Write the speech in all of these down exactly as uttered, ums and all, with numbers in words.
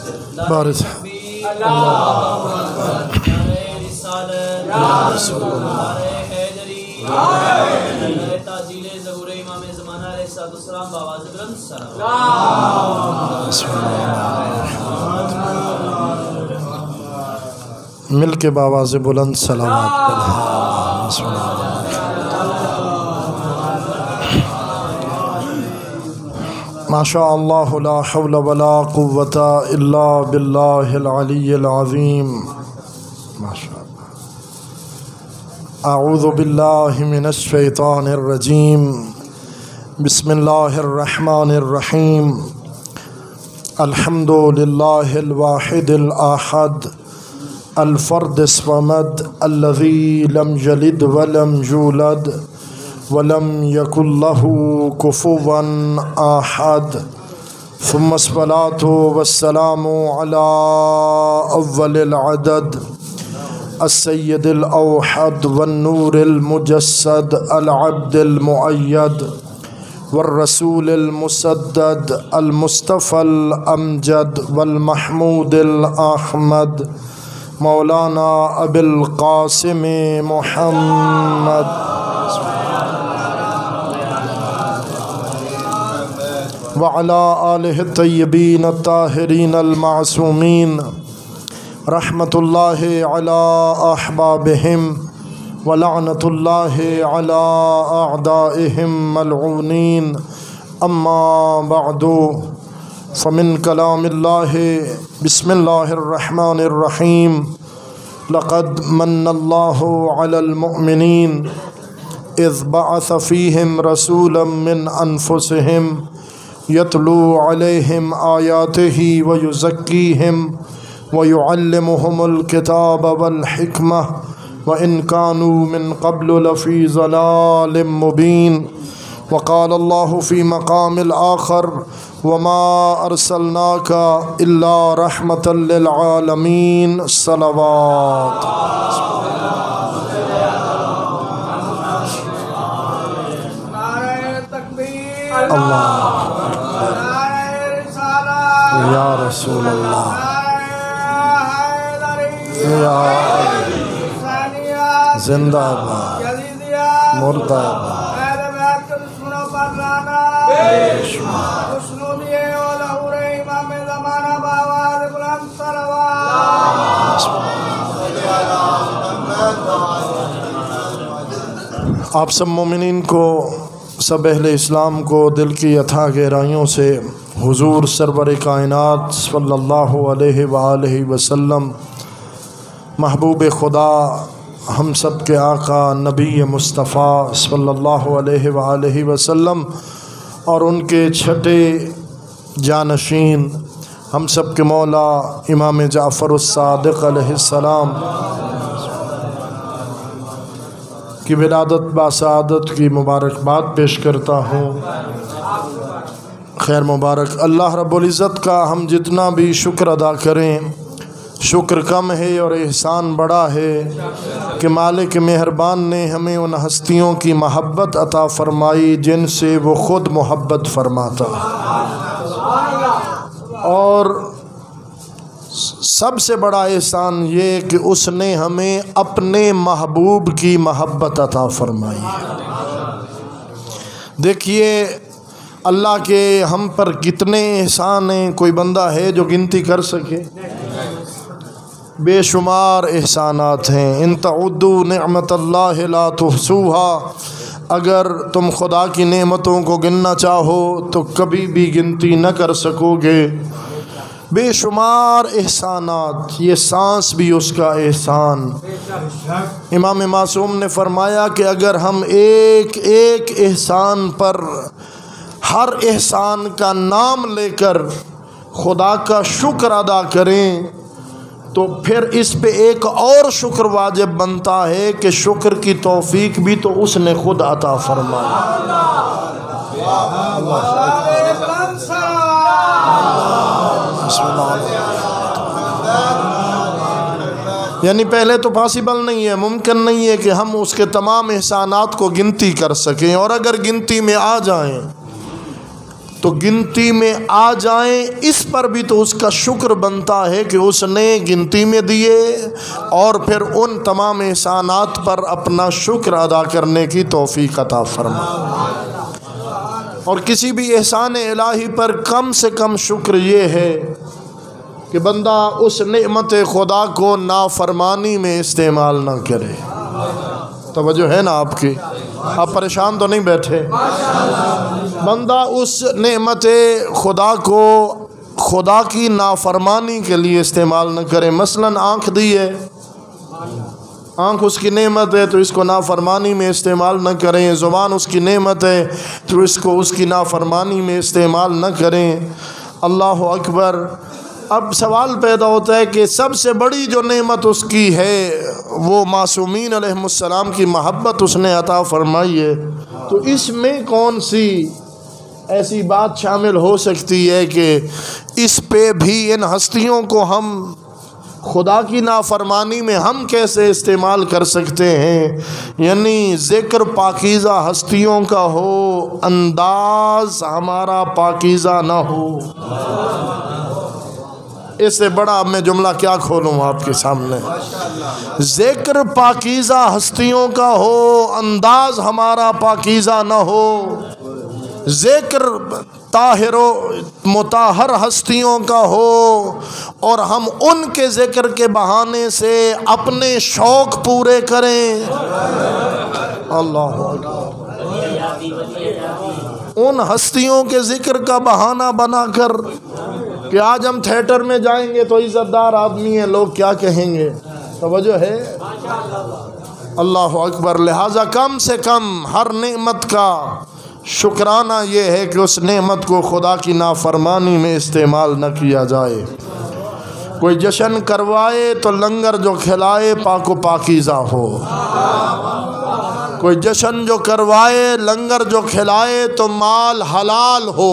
Bars مل کے بآواز بلند سلامات ما شاء اللہ لا حول ولا قوة الا باللہ العلی العظیم ما شاء اللہ اعوذ باللہ من الشیطان الرجیم بسم اللہ الرحمن الرحیم الحمد للہ الواحد الآحد الفرد الصمد الذي لم يلد ولم يولد ولم يكن له كفوا أحد ثم الصلاة والسلام على أول العدد السيد الأوحد والنور المجسد العبد المؤيد والرسول المسدد المصطفى الأمجد والمحمود الأحمد مولانا ابو القاسم محمد وعلى آلہ الطیبین الطاہرین المعصومین رحمت اللہ علی احبابہم ولعنت اللہ علی اعدائہم ملعونین اما بعد فمن کلام اللہ بسم اللہ الرحمن الرحیم لقد من اللہ علی المؤمنین اذ بعث فیہم رسولا من انفسہم یتلو علیہم آیاتہ ویزکیہم ویعلمہم الکتاب والحکمہ وإن كانوا من قبل لفي ضلال مبين وقال الله في مقام الآخر وما أرسلناك إلا رحمة للعالمين صلوات اللہ یا رسول اللہ یا زندہ باد مردہ باد آپ سب مومنین کو، سب اہل اسلام کو دل کی اتھا گہرائیوں سے حضور سرور کائنات صلی اللہ علیہ وآلہ وسلم، محبوب خدا، ہم سب کے آقا نبی مصطفیٰ صلی اللہ علیہ وآلہ وسلم اور ان کے چھٹے جانشین ہم سب کے مولا امام جعفر الصادق علیہ السلام کی ولادت باسعادت کی مبارکباد پیش کرتا ہوں۔ خیر مبارک، اللہ رب العزت کا ہم جتنا بھی شکر ادا کریں شکر کم ہے اور احسان بڑا ہے کہ مالک مہربان نے ہمیں ان ہستیوں کی محبت عطا فرمائی جن سے وہ خود محبت فرماتا، اور سب سے بڑا احسان یہ کہ اس نے ہمیں اپنے محبوب کی محبت عطا فرمائی۔ دیکھیے اللہ کے ہم پر کتنے احسان ہیں، کوئی بندہ ہے جو گنتی کر سکے؟ بے شمار احسانات ہیں۔ ان تعدوا نعمت اللہ لا تحصوها، اگر تم خدا کی نعمتوں کو گننا چاہو تو کبھی بھی گنتی نہ کر سکو گے۔ بے شمار احسانات، یہ سانس بھی اس کا احسان۔ امام معصوم نے فرمایا کہ اگر ہم ایک ایک احسان پر ہر احسان کا نام لے کر خدا کا شکر ادا کریں تو پھر اس پہ ایک اور شکر واجب بنتا ہے کہ شکر کی توفیق بھی تو اس نے خود عطا فرمایا۔ یعنی پہلے تو پاسبل نہیں ہے، ممکن نہیں ہے کہ ہم اس کے تمام احسانات کو گنتی کر سکیں، اور اگر گنتی میں آ جائیں تو گنتی میں آ جائیں، اس پر بھی تو اس کا شکر بنتا ہے کہ اس نے گنتی میں دیے، اور پھر ان تمام احسانات پر اپنا شکر ادا کرنے کی توفیق عطا فرما۔ اور کسی بھی احسان الہی پر کم سے کم شکر یہ ہے کہ بندہ اس نعمت خدا کو نافرمانی میں استعمال نہ کرے۔ توجہ ہے نا آپ کی؟ آپ پریشان تو نہیں بیٹھے؟ بندہ اس نعمت خدا کو خدا کی نافرمانی کے لیے استعمال نہ کرے۔ مثلاً آنکھ دی ہے، آنکھ اس کی نعمت ہے تو اس کو نافرمانی میں استعمال نہ کریں۔ زبان اس کی نعمت ہے تو اس کو اس کی نافرمانی میں استعمال نہ کریں۔ اللہ اکبر۔ اب سوال پیدا ہوتا ہے کہ سب سے بڑی جو نعمت اس کی ہے وہ معصومین علیہم السلام کی محبت اس نے عطا فرمائی ہے، تو اس میں کون سی ایسی بات شامل ہو سکتی ہے کہ اس پہ بھی ان ہستیوں کو ہم خدا کی نافرمانی میں ہم کیسے استعمال کر سکتے ہیں؟ یعنی ذکر پاکیزہ ہستیوں کا ہو، انداز ہمارا پاکیزہ نہ ہو۔ اس سے بڑا اب میں جملہ کیا کھولوں آپ کے سامنے؟ ذکر پاکیزہ ہستیوں کا ہو، انداز ہمارا پاکیزہ نہ ہو۔ ذکر طاہر و مطہر ہستیوں کا ہو اور ہم ان کے ذکر کے بہانے سے اپنے شوق پورے کریں۔ اللہ ان ہستیوں کے ذکر کا بہانہ بنا کر کہ آج ہم تھیٹر میں جائیں گے تو عزت دار آدمی ہیں، لوگ کیا کہیں گے؟ توجہ ہے؟ اللہ اکبر۔ لہٰذا کم سے کم ہر نعمت کا شکرانہ یہ ہے کہ اس نعمت کو خدا کی نافرمانی میں استعمال نہ کیا جائے۔ کوئی جشن کروائے تو لنگر جو کھلائے پاک و پاکیزہ ہو۔ کوئی جشن جو کروائے لنگر جو کھلائے تو مال حلال ہو۔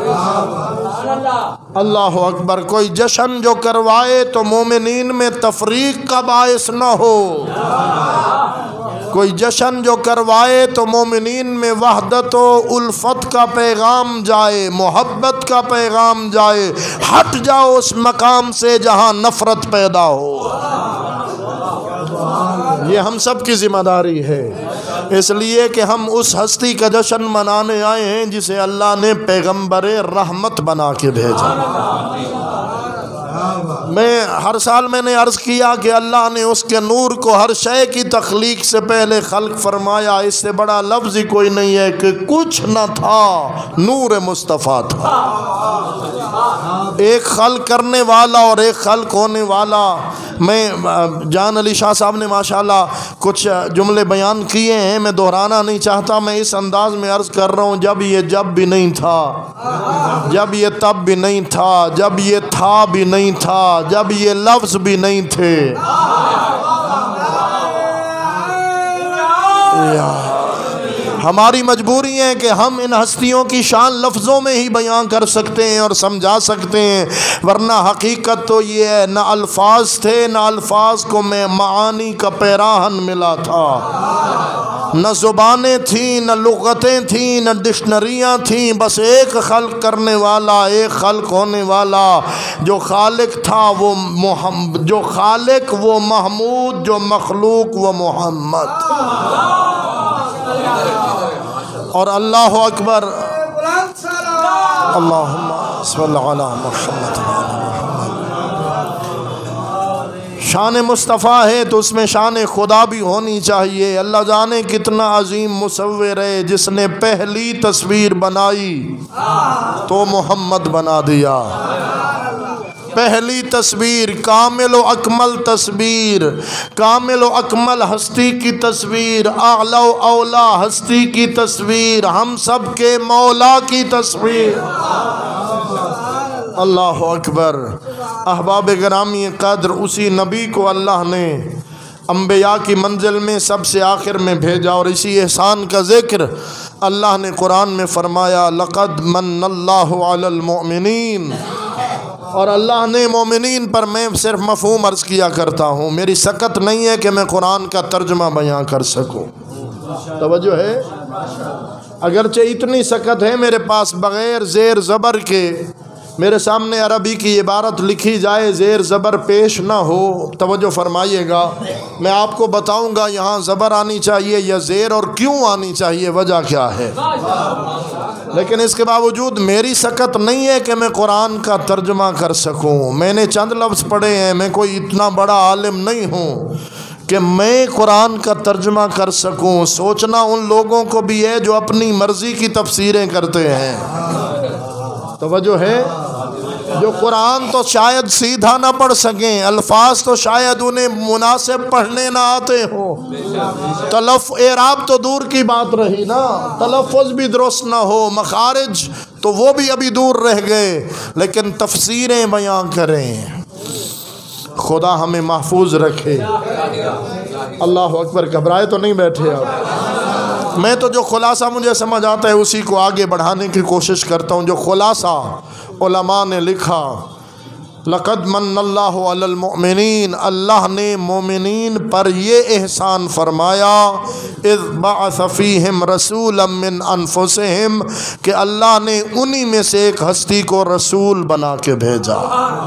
اللہ اکبر۔ کوئی جشن جو کروائے تو مومنین میں تفریق کا باعث نہ ہو۔ کوئی جشن جو کروائے تو مومنین میں وحدت و الفت کا پیغام جائے، محبت کا پیغام جائے۔ ہٹ جاؤ اس مقام سے جہاں نفرت پیدا ہو۔ یہ ہم سب کی ذمہ داری ہے، اس لیے کہ ہم اس ہستی کا جشن منانے آئے ہیں جسے اللہ نے پیغمبر رحمت بنا کے بھیجا۔ میں ہر سال میں نے عرض کیا کہ اللہ نے اس کے نور کو ہر شے کی تخلیق سے پہلے خلق فرمایا۔ اس سے بڑا لفظ ہی کوئی نہیں ہے کہ کچھ نہ تھا، نور مصطفیٰ تھا۔ ایک خلق کرنے والا اور ایک خلق ہونے والا۔ میں جان علی شاہ صاحب نے ماشاءاللہ کچھ جملے بیان کیے ہیں، میں دہرانا نہیں چاہتا، میں اس انداز میں عرض کر رہا ہوں، جب یہ جب بھی نہیں تھا، جب یہ تب بھی نہیں تھا، جب یہ تھا بھی نہیں تھا، جب یہ لفظ بھی نہیں تھے۔ ہماری مجبوری ہے کہ ہم ان ہستیوں کی شان لفظوں میں ہی بیان کر سکتے ہیں اور سمجھا سکتے ہیں، ورنہ حقیقت تو یہ ہے نہ الفاظ تھے، نہ الفاظ کو میں معانی کا پیراہن ملا تھا، نہ زبانیں تھیں، نہ لغتیں تھیں، نہ ڈکشنریاں تھیں، بس ایک خلق کرنے والا، ایک خلق ہونے والا۔ جو خالق تھا وہ محمد، جو خالق وہ محمود، جو مخلوق وہ محمد۔ اور اللہ اکبر، اللہم صلی علی محمد۔ شان مصطفیٰ ہے تو اس میں شان خدا بھی ہونی چاہیے۔ اللہ جانے کتنا عظیم مصور ہے جس نے پہلی تصویر بنائی تو محمد بنا دیا۔ پہلی تصویر، کامل و اکمل تصویر، کامل و اکمل ہستی کی تصویر، اعلی و اولا ہستی کی تصویر، ہم سب کے مولا کی تصویر۔ اللہ اکبر۔ احباب گرامی قدر، اسی نبی کو اللہ نے انبیاء کی منزل میں سب سے آخر میں بھیجا، اور اسی احسان کا ذکر اللہ نے قرآن میں فرمایا، لقد من اللہ علی المؤمنین۔ اور اللہ نے مومنین پر، میں صرف مفہوم عرض کیا کرتا ہوں، میری سکت نہیں ہے کہ میں قرآن کا ترجمہ بیان کر سکوں۔ توجہ ہے؟ اگرچہ اتنی سکت ہے میرے پاس بغیر زیر زبر کے میرے سامنے عربی کی عبارت لکھی جائے زیر زبر پیش نہ ہو، توجہ فرمائیے گا، میں آپ کو بتاؤں گا یہاں زبر آنی چاہیے یا زیر اور کیوں آنی چاہیے، وجہ کیا ہے۔ لیکن اس کے باوجود میری سکت نہیں ہے کہ میں قرآن کا ترجمہ کر سکوں، میں نے چند لفظ پڑھے ہیں، میں کوئی اتنا بڑا عالم نہیں ہوں کہ میں قرآن کا ترجمہ کر سکوں۔ سوچنا ان لوگوں کو بھی ہے جو اپنی مرضی کی تفسیریں کرتے ہیں، توجہ ہے، جو قرآن تو شاید سیدھا نہ پڑھ سکیں، الفاظ تو شاید انہیں مناسب پڑھنے نہ آتے ہوں، تلف اعراب تو دور کی بات رہی نا، تلفظ بھی درست نہ ہو، مخارج تو وہ بھی ابھی دور رہ گئے، لیکن تفسیریں بیان کریں۔ خدا ہمیں محفوظ رکھے۔ اللہ اکبر، گھبرائے تو نہیں بیٹھے آپ؟ میں تو جو خلاصہ مجھے سمجھ آتا ہے اسی کو آگے بڑھانے کی کوشش کرتا ہوں۔ جو خلاصہ علماء نے لکھا، لقد من اللہ علی المؤمنین، اللہ نے مومنین پر یہ احسان فرمایا، اذ بعث فیہم رسولا من انفسہم، کہ اللہ نے انہی میں سے ایک ہستی کو رسول بنا کے بھیجا،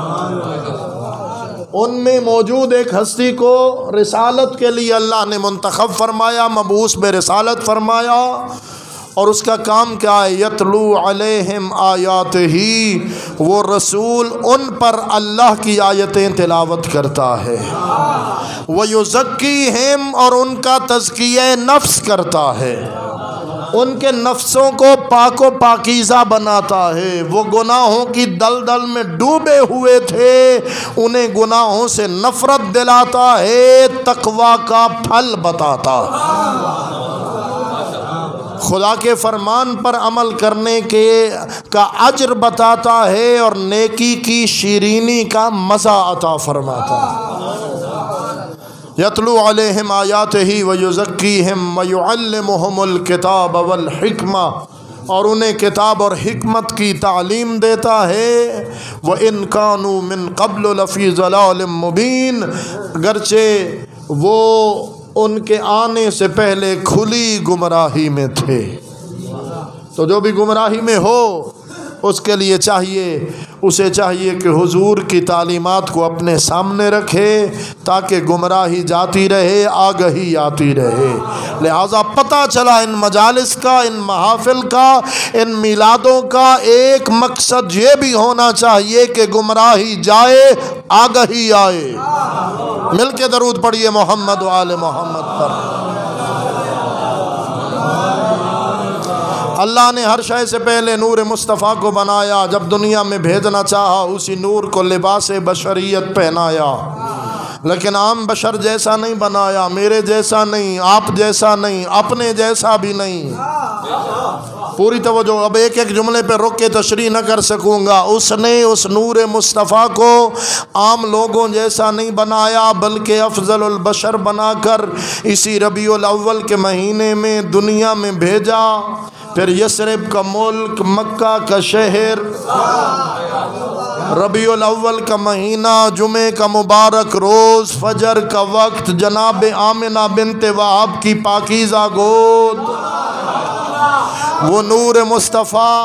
ان میں موجود ایک ہستی کو رسالت کے لیے اللہ نے منتخب فرمایا، مبعوث بے رسالت فرمایا، اور اس کا کام کیا ہے؟ یتلو علیہم آیات ہی، وہ رسول ان پر اللہ کی آیتیں تلاوت کرتا ہے، ویزکیہم، اور ان کا تزکیہ نفس کرتا ہے، ان کے نفسوں کو پاک و پاکیزہ بناتا ہے، وہ گناہوں کی دلدل میں ڈوبے ہوئے تھے، انہیں گناہوں سے نفرت دلاتا ہے، تقوی کا پھل بتاتا ہے، خدا کے فرمان پر عمل کرنے کے کا اجر بتاتا ہے، اور نیکی کی شیرینی کا مزہ عطا فرماتا ہے۔ یتلو علیہم آیاتہ ویزکیہم ویعلمہم الکتاب والحکمہ، اور انہیں کتاب اور حکمت کی تعلیم دیتا ہے، وَإِن كَانُوا مِن قَبْلُ لَفِي ضَلَالٍ مُبِينٍ، اگرچہ وہ ان کے آنے سے پہلے کھلی گمراہی میں تھے۔ تو جو بھی گمراہی میں ہو اس کے لیے چاہیے اسے چاہیے کہ حضور کی تعلیمات کو اپنے سامنے رکھے، تاکہ گمراہی جاتی رہے، آگہی آتی رہے۔ لہٰذا پتہ چلا ان مجالس کا، ان محافل کا، ان میلادوں کا ایک مقصد یہ بھی ہونا چاہیے کہ گمراہی جائے، آگہی آئے۔ مل کے درود پڑھیے محمد و آل محمد پر۔ اللہ نے ہر شے سے پہلے نور مصطفیٰ کو بنایا، جب دنیا میں بھیجنا چاہا اسی نور کو لباس بشریت پہنایا، لیکن عام بشر جیسا نہیں بنایا، میرے جیسا نہیں، آپ جیسا نہیں، اپنے جیسا بھی نہیں۔ پوری توجہ، اب ایک ایک جملے پہ رک کے تشریح نہ کر سکوں گا۔ اس نے اس نور مصطفیٰ کو عام لوگوں جیسا نہیں بنایا، بلکہ افضل البشر بنا کر اسی ربیع الاول کے مہینے میں دنیا میں بھیجا۔ پھر یثرب کا ملک، مکہ کا شہر، ربیع الاول کا مہینہ، جمعے کا مبارک روز، فجر کا وقت، جناب آمنہ بنت وہب کی پاکیزہ گود، وہ نور مصطفیٰ،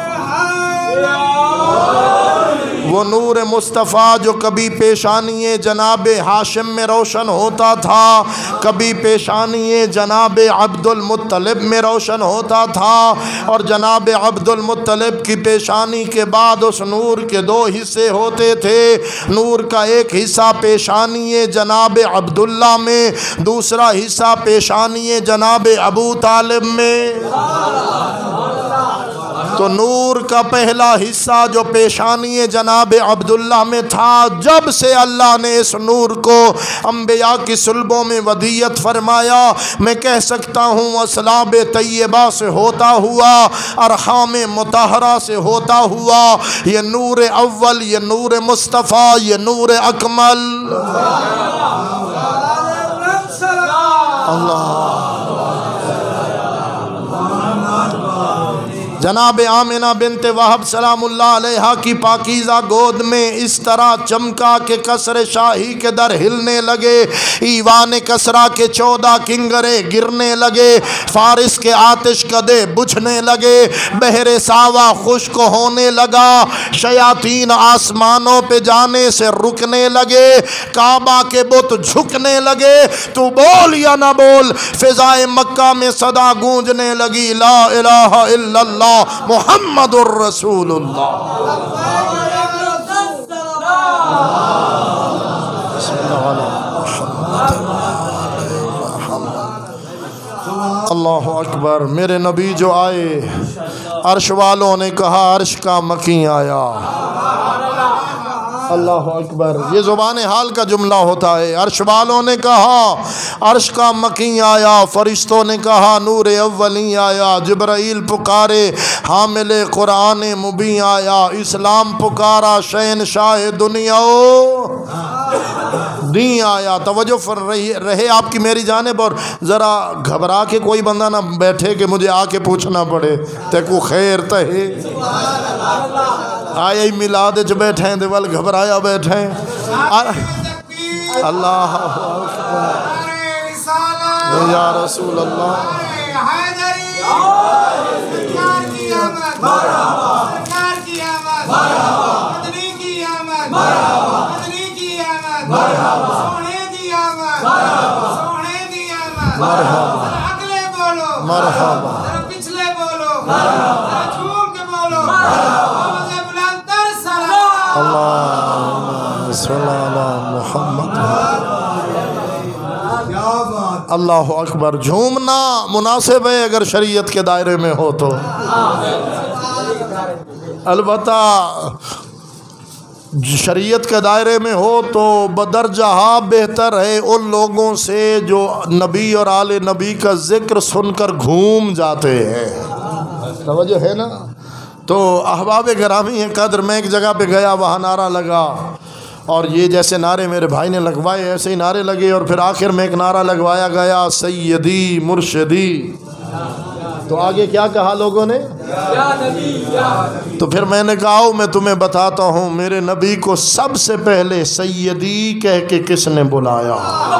وہ نور مصطفیٰ جو کبھی پیشانی جناب ہاشم میں روشن ہوتا تھا، کبھی پیشانی جناب عبد المطلب میں روشن ہوتا تھا، اور جناب عبد المطلب کی پیشانی کے بعد اس نور کے دو حصے ہوتے تھے۔ نور کا ایک حصہ پیشانی جناب عبداللہ میں، دوسرا حصہ پیشانی جناب ابو طالب میں۔ تو نور کا پہلا حصہ جو پیشانی جناب عبداللہ میں تھا، جب سے اللہ نے اس نور کو انبیاء کی صلبوں میں ودیت فرمایا، میں کہہ سکتا ہوں اصلاب طیبہ سے ہوتا ہوا، ارحام مطہرہ سے ہوتا ہوا، یہ نور اول، یہ نور مصطفیٰ، یہ نور اکمل، اللہ جناب آمنہ بنت وہب سلام اللہ علیہا کی پاکیزہ گود میں اس طرح چمکا کہ کسر شاہی کے در ہلنے لگے، ایوان کسرا کے چودہ کنگرے گرنے لگے، فارس کے آتش کدے بجھنے لگے، بحر ساوا خشک ہونے لگا، شیاطین آسمانوں پہ جانے سے رکنے لگے، کعبہ کے بت جھکنے لگے۔ تو بول یا نہ بول، فضائے مکہ میں صدا گونجنے لگی، لا الہ الا اللہ محمد الرسول اللہ۔ اللہ اکبر۔ میرے نبی جو آئے، عرش والوں نے کہا عرش کا مکیں آیا۔ اللہ اکبر۔ یہ زبان حال کا جملہ ہوتا ہے۔ عرش والوں نے کہا عرش کا مکیں آیا، فرشتوں نے کہا نور اولی آیا، جبرائیل پکارے حامل قرآن مبین آیا، اسلام پکارا شہنشاہ دنیا دین آیا۔ توجہ فر رہی رہے آپ کی میری جانب، اور ذرا گھبرا کے کوئی بندہ نہ بیٹھے کہ مجھے آ کے پوچھنا پڑے تے کو خیر تہے آیا ہی میلاد وچ بیٹھے دے ول گھبرایا بیٹھے۔ اللہ یا رسول اللہ۔ مرحبا پچھلے بولو، جھوم کے بولو، اللہم صلی علی محمد۔ اللہ اکبر۔ جھومنا مناسب ہے اگر شریعت کے دائرے میں ہو تو، البتہ شریعت کے دائرے میں ہو تو بدرجہ بہتر ہے ان لوگوں سے جو نبی اور آل نبی کا ذکر سن کر گھوم جاتے ہیں۔ توجہ ہے نا؟ تو احباب گرامی قدر، میں ایک جگہ پہ گیا، وہاں نعرہ لگا، اور یہ جیسے نعرے میرے بھائی نے لگوائے ایسے ہی نعرے لگے، اور پھر آخر میں ایک نعرہ لگوایا گیا سیدی مرشدی۔ تو آگے کیا کہا لوگوں نے؟ تو پھر میں نے کہا میں تمہیں بتاتا ہوں میرے نبی کو سب سے پہلے سیدی کہہ کے کس نے بلایا؟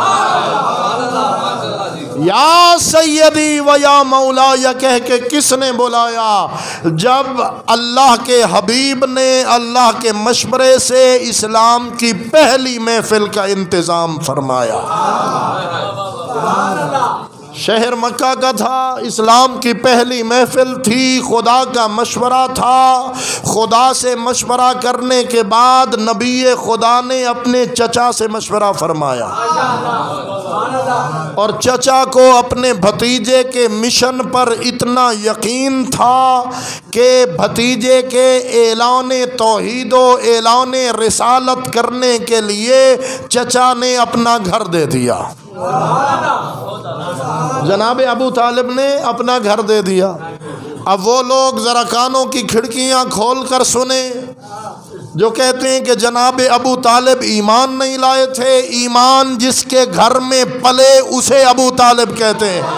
یا سیدی و یا مولا یا کہہ کے کس نے بلایا؟ جب اللہ کے حبیب نے اللہ کے مشورے سے اسلام کی پہلی محفل کا انتظام فرمایا۔ شہر مکہ کا تھا، اسلام کی پہلی محفل تھی، خدا کا مشورہ تھا۔ خدا سے مشورہ کرنے کے بعد نبی خدا نے اپنے چچا سے مشورہ فرمایا، اور چچا کو اپنے بھتیجے کے مشن پر اتنا یقین تھا کہ بھتیجے کے اعلان توحید و اعلان رسالت کرنے کے لیے چچا نے اپنا گھر دے دیا۔ جناب ابو طالب نے اپنا گھر دے دیا۔ اب وہ لوگ ذرا کانوں کی کھڑکیاں کھول کر سنیں جو کہتے ہیں کہ جناب ابو طالب ایمان نہیں لائے تھے۔ ایمان جس کے گھر میں پلے اسے ابو طالب کہتے ہیں،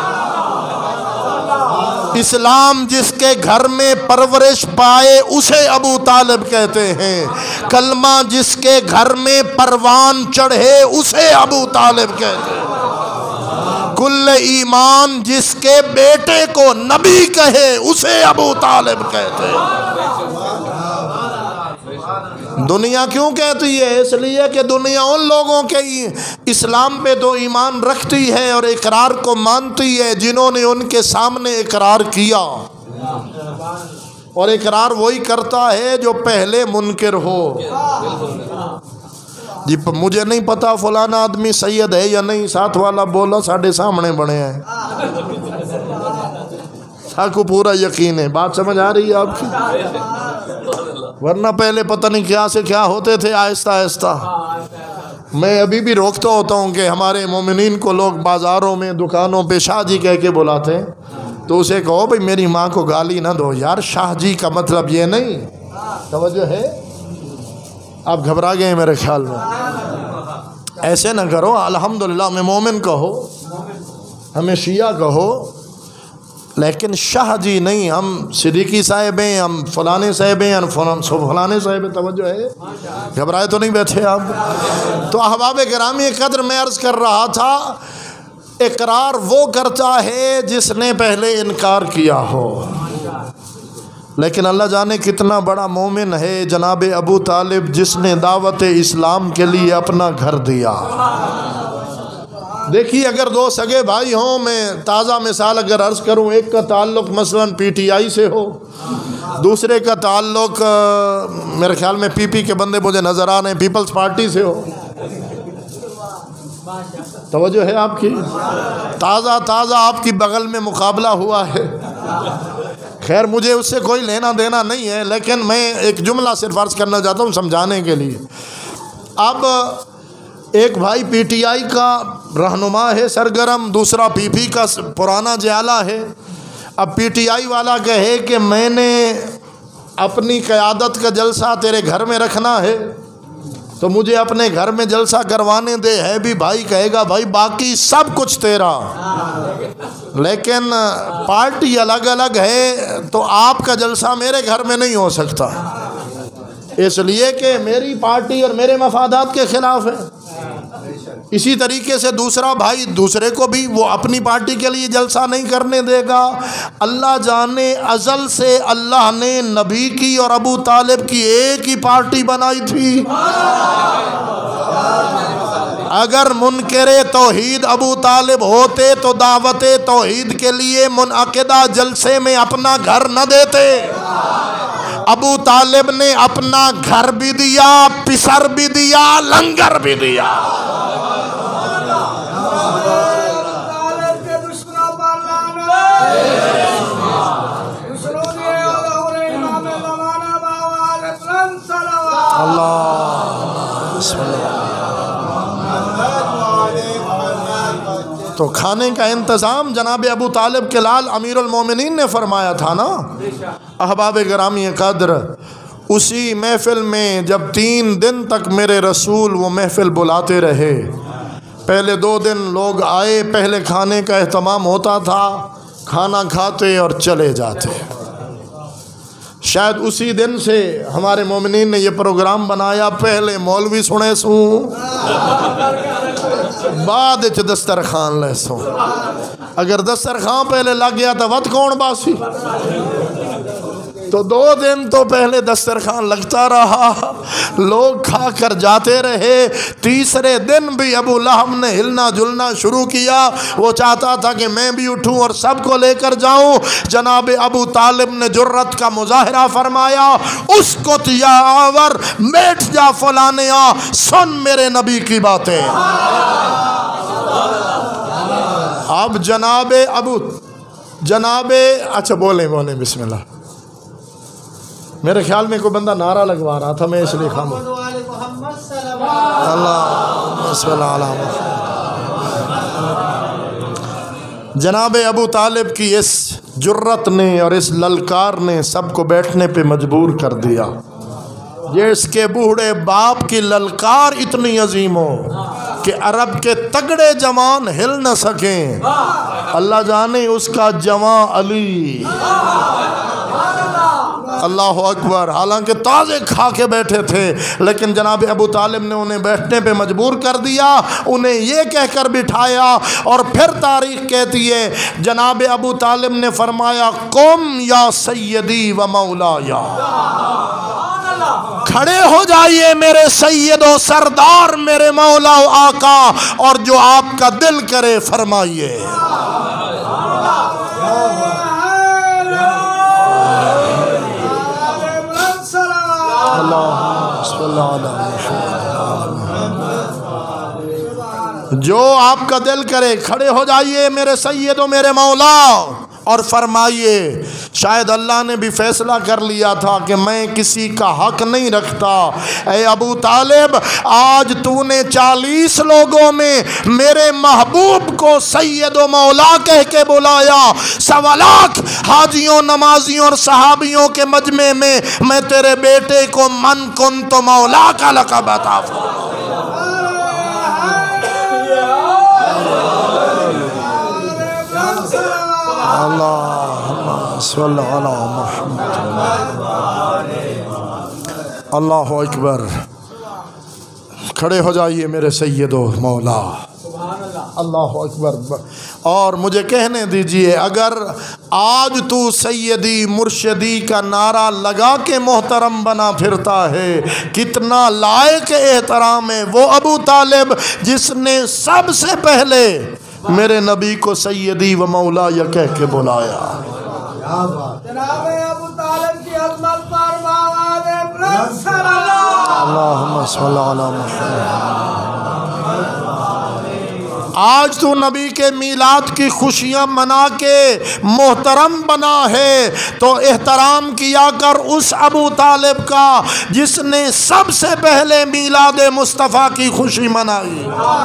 اسلام جس کے گھر میں پرورش پائے اسے ابو طالب کہتے ہیں، کلمہ جس کے گھر میں پروان چڑھے اسے ابو طالب کہتے ہیں، کل ایمان جس کے بیٹے کو نبی کہے اسے ابو طالب کہتے ہیں۔ دنیا کیوں کہتی ہے؟ اس لیے کہ دنیا ان لوگوں کے اسلام پہ تو ایمان رکھتی ہے اور اقرار کو مانتی ہے جنہوں نے ان کے سامنے اقرار کیا، اور اقرار وہی کرتا ہے جو پہلے منکر ہو۔ جی مجھے نہیں پتا فلانا آدمی سید ہے یا نہیں، ساتھ والا بولا ساڑھے سامنے بڑے ہیں، ساکو پورا یقین ہے۔ بات سمجھ آ رہی ہے آپ کی؟ ورنہ پہلے پتہ نہیں کیا سے کیا ہوتے تھے، آہستہ آہستہ۔ میں ابھی بھی روکتا ہوتا ہوں کہ ہمارے مومنین کو لوگ بازاروں میں دکانوں پہ شاہ جی کہہ کے بلاتے ہیں، تو اسے کہو بھئی میری ماں کو گالی نہ دو یار، شاہ جی کا مطلب یہ نہیں۔ توجہ ہے؟ آپ گھبرا گئے میرے خیال میں۔ ایسے نہ کرو، الحمدللہ میں مومن کہو، ہمیں شیعہ کہو، لیکن شاہ جی نہیں، ہم صدیقی صاحب ہیں، ہم فلانے صاحب ہیں، ہم فلانے صاحب ہیں. توجہ ہے؟ گھبرائے تو نہیں بیٹھے آپ؟ تو احباب گرامی قدر میں عرض کر رہا تھا، اقرار وہ کرتا ہے جس نے پہلے انکار کیا ہو. لیکن اللہ جانے کتنا بڑا مومن ہے جناب ابو طالب، جس نے دعوت اسلام کے لیے اپنا گھر دیا. دیکھیے اگر دو سگے بھائی ہوں، میں تازہ مثال اگر عرض کروں، ایک کا تعلق مثلا پی ٹی آئی سے ہو، دوسرے کا تعلق میرے خیال میں پی پی کے بندے مجھے نظر آ رہے ہیں پیپلز پارٹی سے ہو. توجہ ہے آپ کی؟ تازہ تازہ آپ کی بغل میں مقابلہ ہوا ہے. خیر مجھے اس سے کوئی لینا دینا نہیں ہے، لیکن میں ایک جملہ صرف عرض کرنا چاہتا ہوں سمجھانے کے لیے. اب ایک بھائی پی ٹی آئی کا رہنما ہے سرگرم، دوسرا پی پی کا پرانا جیالہ ہے. اب پی ٹی آئی والا کہے کہ میں نے اپنی قیادت کا جلسہ تیرے گھر میں رکھنا ہے تو مجھے اپنے گھر میں جلسہ کروانے دے. ہے بھی بھائی کہے گا بھائی باقی سب کچھ تیرا، لیکن پارٹی الگ الگ ہے تو آپ کا جلسہ میرے گھر میں نہیں ہو سکتا، اس لیے کہ میری پارٹی اور میرے مفادات کے خلاف ہے. اسی طریقے سے دوسرا بھائی دوسرے کو بھی وہ اپنی پارٹی کے لیے جلسہ نہیں کرنے دے گا. اللہ جانے ازل سے اللہ نے نبی کی اور ابو طالب کی ایک ہی پارٹی بنائی تھی. اگر منکر توحید ابو طالب ہوتے تو دعوت توحید کے لیے منعقدہ جلسے میں اپنا گھر نہ دیتے. ابو طالب نے اپنا گھر بھی دیا، پسر بھی دیا، لنگر بھی دیا. تو کھانے کا انتظام جناب ابو طالب کے لال امیر المومنین نے فرمایا تھا نا. احباب گرامی قدر، اسی محفل میں جب تین دن تک میرے رسول وہ محفل بلاتے رہے، پہلے دو دن لوگ آئے، پہلے کھانے کا اہتمام ہوتا تھا، کھانا کھاتے اور چلے جاتے. شاید اسی دن سے ہمارے مومنین نے یہ پروگرام بنایا، پہلے مولوی سنے سوں بعد چ دسترخوان لے سوں. اگر دسترخوان پہلے لگ گیا تو وت کون باسی؟ تو دو دن تو پہلے دسترخوان لگتا رہا، لوگ کھا کر جاتے رہے. تیسرے دن بھی ابو لہب نے ہلنا جلنا شروع کیا، وہ چاہتا تھا کہ میں بھی اٹھوں اور سب کو لے کر جاؤں. جناب ابو طالب نے جرت کا مظاہرہ فرمایا، اس کو یا آور بیٹھ جا فلانیا، سن میرے نبی کی باتیں. اب جناب ابو جناب اچھا بولیں بولیں بسم اللہ. میرے خیال میں کوئی بندہ نعرہ لگوا رہا تھا، میں اس لیے خاموش. اللہ صلی اللہ علیہ جناب ابو طالب کی اس جرت نے اور اس للکار نے سب کو بیٹھنے پہ مجبور کر دیا. یہ اس کے بوڑھے باپ کی للکار اتنی عظیم ہو کہ عرب کے تگڑے جوان ہل نہ سکیں. اللہ جانے اس کا جوان علی، اللہ اکبر، حالانکہ تازے کھا کے بیٹھے تھے، لیکن جناب ابو طالب نے انہیں بیٹھنے پہ مجبور کر دیا، انہیں یہ کہہ کر بٹھایا. اور پھر تاریخ کہتی ہے جناب ابو طالب نے فرمایا، قم یا سیدی و مولایا، کھڑے ہو جائیے میرے سید و سردار، میرے مولا و آقا، اور جو آپ کا دل کرے فرمائیے. جو آپ کا دل کرے کھڑے ہو جائیے میرے سید و میرے مولا اور فرمائیے. شاید اللہ نے بھی فیصلہ کر لیا تھا کہ میں کسی کا حق نہیں رکھتا. اے ابو طالب، آج تو نے چالیس لوگوں میں میرے محبوب کو سید و مولا کہہ کے بلایا. سوا لاکھ حاجیوں، نمازیوں اور صحابیوں کے مجمع میں میں تیرے بیٹے کو من کن تو مولا کا لقب عطا فرمایا. اللہ صلی اللہ علیہ محمد. اللہ اکبر. کھڑے ہو جائیے میرے سید و مولا. اللہ اکبر. اور مجھے کہنے دیجئے اگر آج تو سیدی مرشدی کا نعرہ لگا کے محترم بنا پھرتا ہے، کتنا لائق احترام ہے وہ ابو طالب جس نے سب سے پہلے میرے نبی کو سیدی و مولا یہ کہہ کے بلایا. جناب ابو طالب کی عظمت پر باواد بلند سلام. اللہم صلی علی محمد. آج تو نبی کے میلاد کی خوشیاں منا کے محترم بنا ہے تو احترام کیا کر اس ابو طالب کا جس نے سب سے پہلے میلاد مصطفیٰ کی خوشی منائی.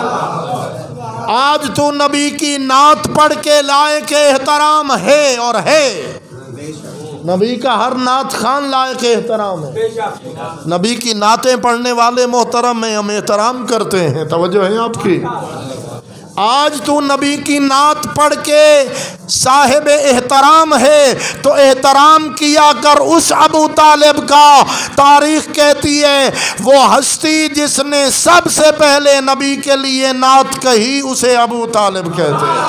آج تو نبی کی نعت پڑھ کے لائق احترام ہے اور ہے. نبی کا ہر نعت خان لائق احترام ہے. نبی کی نعتیں پڑھنے والے محترم ہیں، ہم احترام کرتے ہیں. توجہ ہے آپ کی. آج تو نبی کی نعت پڑھ کے صاحب احترام ہے تو احترام کیا کر اس ابو طالب کا. تاریخ کہتی ہے وہ ہستی جس نے سب سے پہلے نبی کے لیے نعت کہی اسے ابو طالب کہتے ہیں.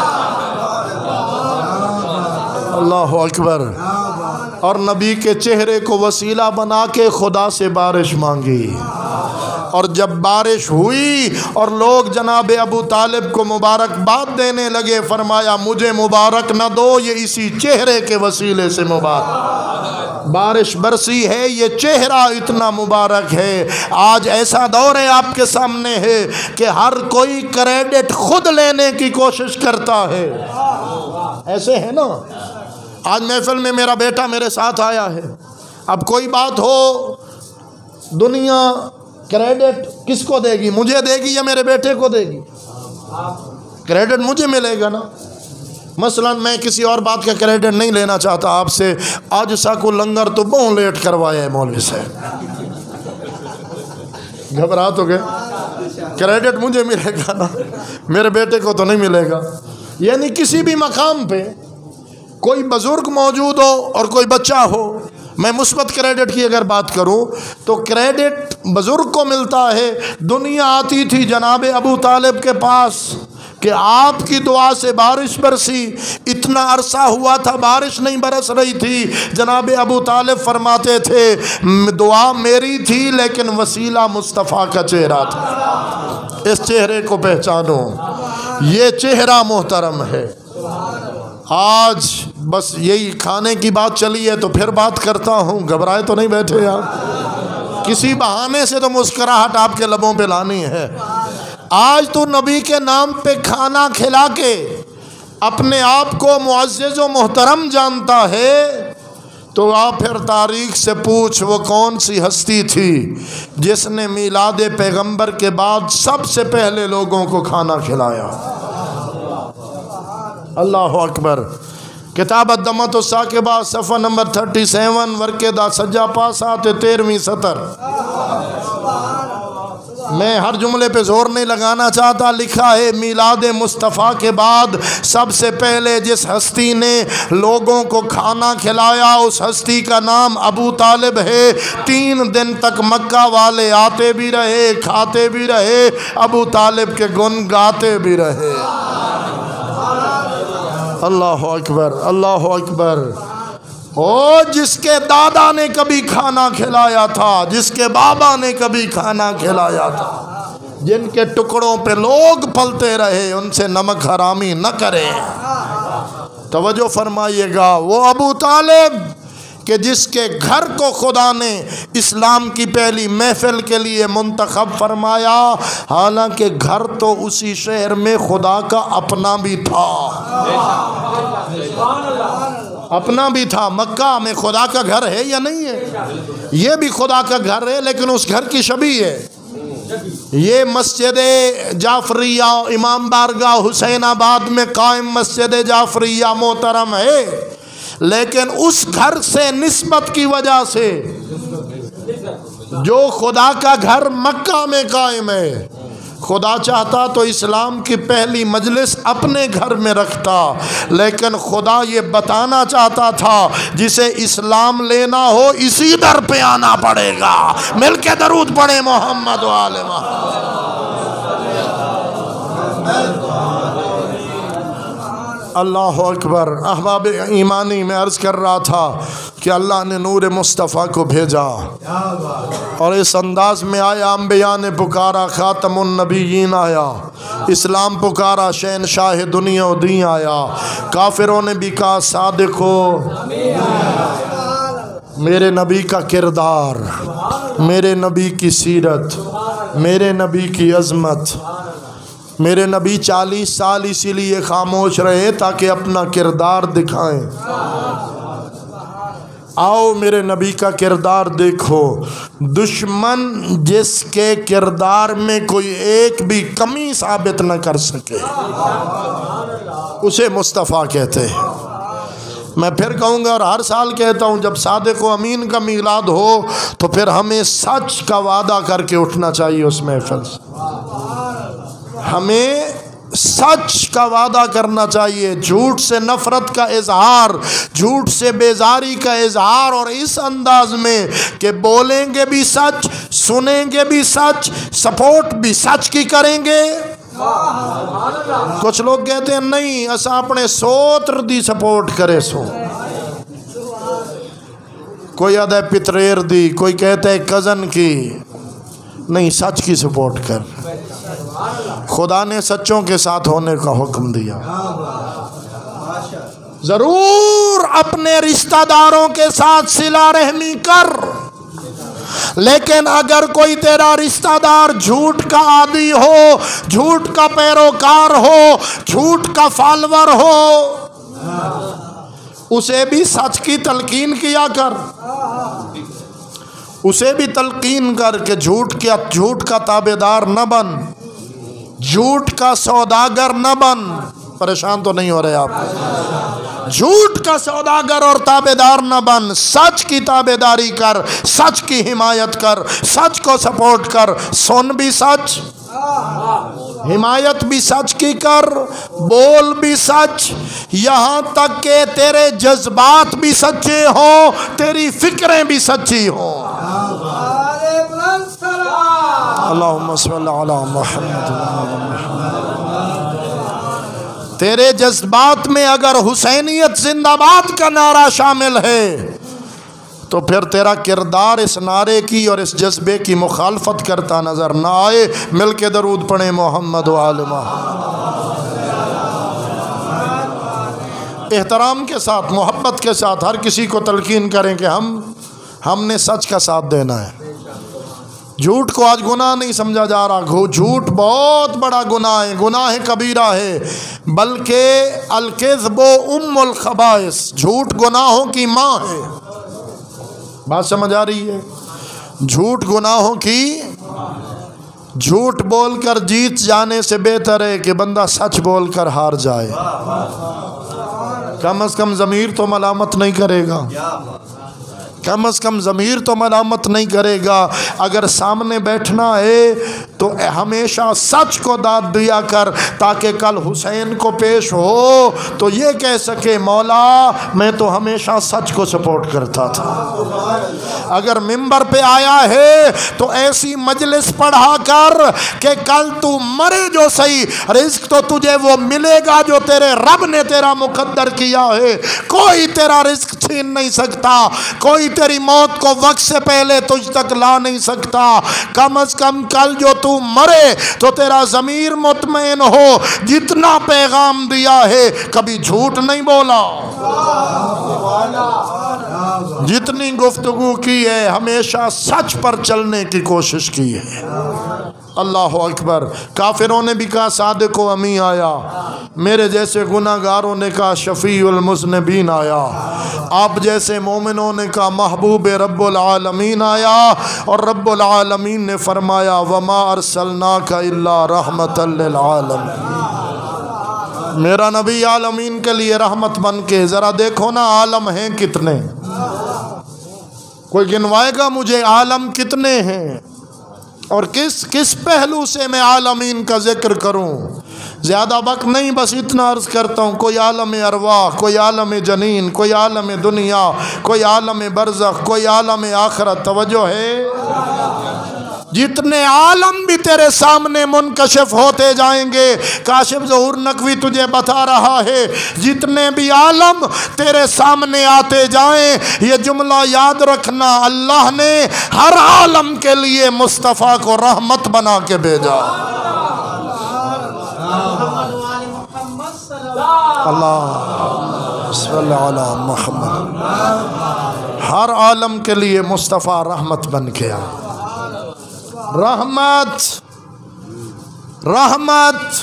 اللہ اکبر. اور نبی کے چہرے کو وسیلہ بنا کے خدا سے بارش مانگی. اور جب بارش ہوئی اور لوگ جناب ابو طالب کو مبارکباد دینے لگے، فرمایا مجھے مبارک نہ دو، یہ اسی چہرے کے وسیلے سے مبارک بارش برسی ہے. یہ چہرہ اتنا مبارک ہے. آج ایسا دور ہے آپ کے سامنے ہے کہ ہر کوئی کریڈٹ خود لینے کی کوشش کرتا ہے. ایسے ہے نا. آج محفل میں میرا بیٹا میرے ساتھ آیا ہے. اب کوئی بات ہو دنیا کریڈٹ کس کو دے گی؟ مجھے دے گی یا میرے بیٹے کو دے گی؟ کریڈٹ مجھے ملے گا نا. مثلا میں کسی اور بات کا کریڈٹ نہیں لینا چاہتا آپ سے. آج ساکو لنگر تو بہت لیٹ کروایا ہے مولوی صاحب. گھبرا تو گئے. کریڈٹ مجھے ملے گا نا، میرے بیٹے کو تو نہیں ملے گا. یعنی کسی بھی مقام پہ کوئی بزرگ موجود ہو اور کوئی بچہ ہو، میں مثبت کریڈٹ کی اگر بات کروں تو کریڈٹ بزرگ کو ملتا ہے. دنیا آتی تھی جناب ابو طالب کے پاس کہ آپ کی دعا سے بارش برسی. اتنا عرصہ ہوا تھا بارش نہیں برس رہی تھی. جناب ابو طالب فرماتے تھے دعا میری تھی لیکن وسیلہ مصطفیٰ کا چہرہ تھا. اس چہرے کو پہچانو، یہ چہرہ محترم ہے. آج بس یہی کھانے کی بات چلی ہے تو پھر بات کرتا ہوں. گھبرائے تو نہیں بیٹھے آپ؟ کسی بہانے سے تو مسکراہٹ آپ کے لبوں پہ لانی ہے. آج تو نبی کے نام پہ کھانا کھلا کے اپنے آپ کو معزز و محترم جانتا ہے تو آپ پھر تاریخ سے پوچھ وہ کون سی ہستی تھی جس نے میلاد پیغمبر کے بعد سب سے پہلے لوگوں کو کھانا کھلایا. اللہ اکبر. کتاب الدمۃ الثاقبہ صفحہ نمبر تھرٹی سیون ورقے دا سجا پاسات تیرہویں سطر. میں ہر جملے پہ زور نہیں لگانا چاہتا. لکھا ہے میلاد مصطفیٰ کے بعد سب سے پہلے جس ہستی نے لوگوں کو کھانا کھلایا اس ہستی کا نام ابو طالب ہے. تین دن تک مکہ والے آتے بھی رہے، کھاتے بھی رہے، ابو طالب کے گن گاتے بھی رہے. اللہ اکبر. اللہ اکبر. او جس کے دادا نے کبھی کھانا کھلایا تھا، جس کے بابا نے کبھی کھانا کھلایا تھا، جن کے ٹکڑوں پہ لوگ پلتے رہے، ان سے نمک حرامی نہ کریں. توجہ فرمائیے گا. وہ ابو طالب کہ جس کے گھر کو خدا نے اسلام کی پہلی محفل کے لیے منتخب فرمایا، حالانکہ گھر تو اسی شہر میں خدا کا اپنا بھی تھا. اپنا بھی تھا. مکہ میں خدا کا گھر ہے یا نہیں ہے؟ یہ بھی خدا کا گھر ہے لیکن اس گھر کی شبیہ ہے. یہ مسجد جعفریہ امام بارگاہ حسین آباد میں قائم مسجد جعفریہ محترم ہے، لیکن اس گھر سے نسبت کی وجہ سے جو خدا کا گھر مکہ میں قائم ہے خدا چاہتا تو اسلام کی پہلی مجلس اپنے گھر میں رکھتا، لیکن خدا یہ بتانا چاہتا تھا جسے اسلام لینا ہو اسی در پہ آنا پڑے گا۔ مل کے درود پڑھیں محمد و آل محمد۔ اللہ اکبر۔ احباب ایمانی میں عرض کر رہا تھا کہ اللہ نے نور مصطفیٰ کو بھیجا اور اس انداز میں آیا، انبیاء نے پکارا، خاتم النبیین آیا، اسلام پکارا، شہنشاہ دنیا و دین آیا، کافروں نے بھی کہا صادق ہو۔ میرے نبی کا کردار، میرے نبی کی سیرت، میرے نبی کی عظمت، میرے نبی چالیس سال اسی لیے خاموش رہے تاکہ اپنا کردار دکھائیں۔ آؤ میرے نبی کا کردار دیکھو۔ دشمن جس کے کردار میں کوئی ایک بھی کمی ثابت نہ کر سکے اسے مصطفیٰ کہتے ہیں۔ میں پھر کہوں گا اور ہر سال کہتا ہوں، جب صادق و امین کا میلاد ہو تو پھر ہمیں سچ کا وعدہ کر کے اٹھنا چاہیے اس محفل سے۔ ہمیں سچ کا وعدہ کرنا چاہیے، جھوٹ سے نفرت کا اظہار، جھوٹ سے بیزاری کا اظہار، اور اس انداز میں کہ بولیں گے بھی سچ، سنیں گے بھی سچ، سپورٹ بھی سچ کی کریں گے۔ کچھ لوگ کہتے ہیں نہیں اسا اپنے سوتر دی سپورٹ کرے سو، کوئی آدھا پتریر دی، کوئی کہتا ہے کزن کی، نہیں سچ کی سپورٹ کر۔ خدا نے سچوں کے ساتھ ہونے کا حکم دیا۔ ضرور اپنے رشتہ داروں کے ساتھ صلہ رحمی کر، لیکن اگر کوئی تیرا رشتہ دار جھوٹ کا عادی ہو، جھوٹ کا پیروکار ہو، جھوٹ کا فالور ہو، اسے بھی سچ کی تلقین کیا کر، اسے بھی تلقین کر کہ جھوٹ کیا، جھوٹ کا تابعدار نہ بن، جھوٹ کا سوداگر نہ بن۔ پریشان تو نہیں ہو رہے آپ؟ جھوٹ کا سوداگر اور تابعدار نہ بن، سچ کی تابعداری کر، سچ کی حمایت کر، سچ کو سپورٹ کر، سن بھی سچ، حمایت بھی سچ کی کر، بول بھی سچ، یہاں تک کہ تیرے جذبات بھی سچے ہوں، تیری فکریں بھی سچی ہوں۔ اللہم صلی علی محمد۔ تیرے جذبات میں اگر حسینیت زندہ باد کا نعرہ شامل ہے تو پھر تیرا کردار اس نعرے کی اور اس جذبے کی مخالفت کرتا نظر نہ آئے۔ مل کے درود پڑھیں محمد و آل محمد۔ احترام کے ساتھ، محبت کے ساتھ ہر کسی کو تلقین کریں کہ ہم ہم نے سچ کا ساتھ دینا ہے۔ جھوٹ کو آج گناہ نہیں سمجھا جا رہا، جھوٹ بہت بڑا گناہ ہے، گناہ کبیرہ ہے، بلکہ الکذب ام الخبائث، جھوٹ گناہوں کی ماں ہے۔ بات سمجھ آ رہی ہے؟ جھوٹ گناہوں کی، جھوٹ بول کر جیت جانے سے بہتر ہے کہ بندہ سچ بول کر ہار جائے۔ کم از کم ضمیر تو ملامت نہیں کرے گا، کم از کم ضمیر تو ملامت نہیں کرے گا۔ اگر سامنے بیٹھنا ہے تو ہمیشہ سچ کو داد دیا کر، تاکہ کل حسین کو پیش ہو تو یہ کہہ سکے مولا میں تو ہمیشہ سچ کو سپورٹ کرتا تھا۔ اگر ممبر پہ آیا ہے تو ایسی مجلس پڑھا کر کہ کل تو مرے جو صحیح، رزق تو تجھے وہ ملے گا جو تیرے رب نے تیرا مقدر کیا ہے، کوئی تیرا رزق چھین نہیں سکتا، کوئی تیری موت کو وقت سے پہلے تجھ تک لا نہیں سکتا۔ کم از کم کل جو تو مرے تو تیرا ضمیر مطمئن ہو، جتنا پیغام دیا ہے کبھی جھوٹ نہیں بولا، جتنی گفتگو کی ہے ہمیشہ سچ پر چلنے کی کوشش کی ہے۔ اللہ اکبر۔ کافروں نے بھی کہا صادق و امی آیا، میرے جیسے گناہ گاروں نے کہا شفیع المذنبین آیا، آپ جیسے مومنوں نے کہا محبوب رب العالمین آیا، اور رب العالمین نے فرمایا وما ارسلناک الا رحمتا للعالمین۔ میرا نبی عالمین کے لیے رحمت بن کے، ذرا دیکھو نا عالم ہیں کتنے، کوئی گنوائے گا مجھے عالم کتنے ہیں؟ اور کس کس پہلو سے میں عالمین کا ذکر کروں؟ زیادہ وقت نہیں، بس اتنا عرض کرتا ہوں، کوئی عالم ارواح، کوئی عالم جنین، کوئی عالم دنیا، کوئی عالم برزخ، کوئی عالم آخرت. توجہ ہے؟ جتنے عالم بھی تیرے سامنے منکشف ہوتے جائیں گے، کاشف ظہور نقوی تجھے بتا رہا ہے، جتنے بھی عالم تیرے سامنے آتے جائیں، یہ جملہ یاد رکھنا، اللہ نے ہر عالم کے لیے مصطفیٰ کو رحمت بنا کے بھیجا. اللہ صلی علی محمد. ہر عالم کے لیے مصطفیٰ رحمت بن کے آیا. رحمت رحمت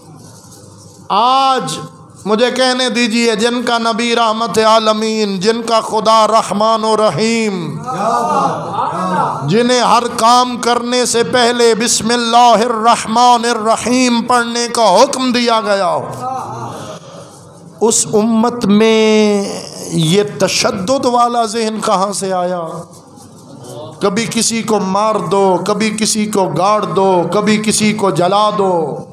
آج مجھے کہنے دیجئے، جن کا نبی رحمت عالمین، جن کا خدا رحمان و رحیم، جنہیں ہر کام کرنے سے پہلے بسم اللہ الرحمن الرحیم پڑھنے کا حکم دیا گیا، اس امت میں یہ تشدد والا ذہن کہاں سے آیا؟ کبھی کسی کو مار دو، کبھی کسی کو گاڑ دو، کبھی کسی کو جلا دو.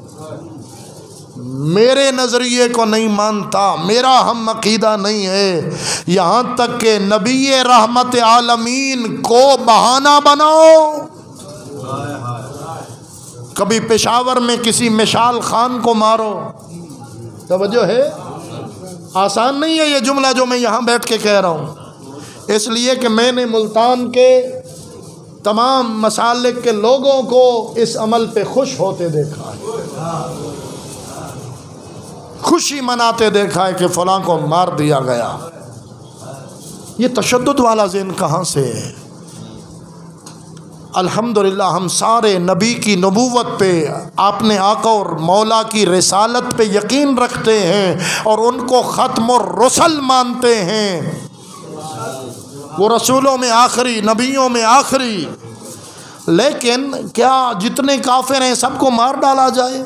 میرے نظریے کو نہیں مانتا، میرا ہم عقیدہ نہیں ہے. یہاں تک کہ نبی رحمت عالمین کو بہانہ بناؤ. کبھی پشاور میں کسی مشال خان کو مارو. توجہ ہے؟ آسان نہیں ہے یہ جملہ جو میں یہاں بیٹھ کے کہہ رہا ہوں، اس لیے کہ میں نے ملتان کے تمام مسالک کے لوگوں کو اس عمل پہ خوش ہوتے دیکھا ہے، خوشی مناتے دیکھا ہے کہ فلاں کو مار دیا گیا. یہ تشدد والا ذہن کہاں سے ہے؟ الحمدللہ ہم سارے نبی کی نبوت پہ، اپنے آقا اور مولا کی رسالت پہ یقین رکھتے ہیں اور ان کو ختم الرسل مانتے ہیں. وہ رسولوں میں آخری، نبیوں میں آخری. لیکن کیا جتنے کافر ہیں سب کو مار ڈالا جائے؟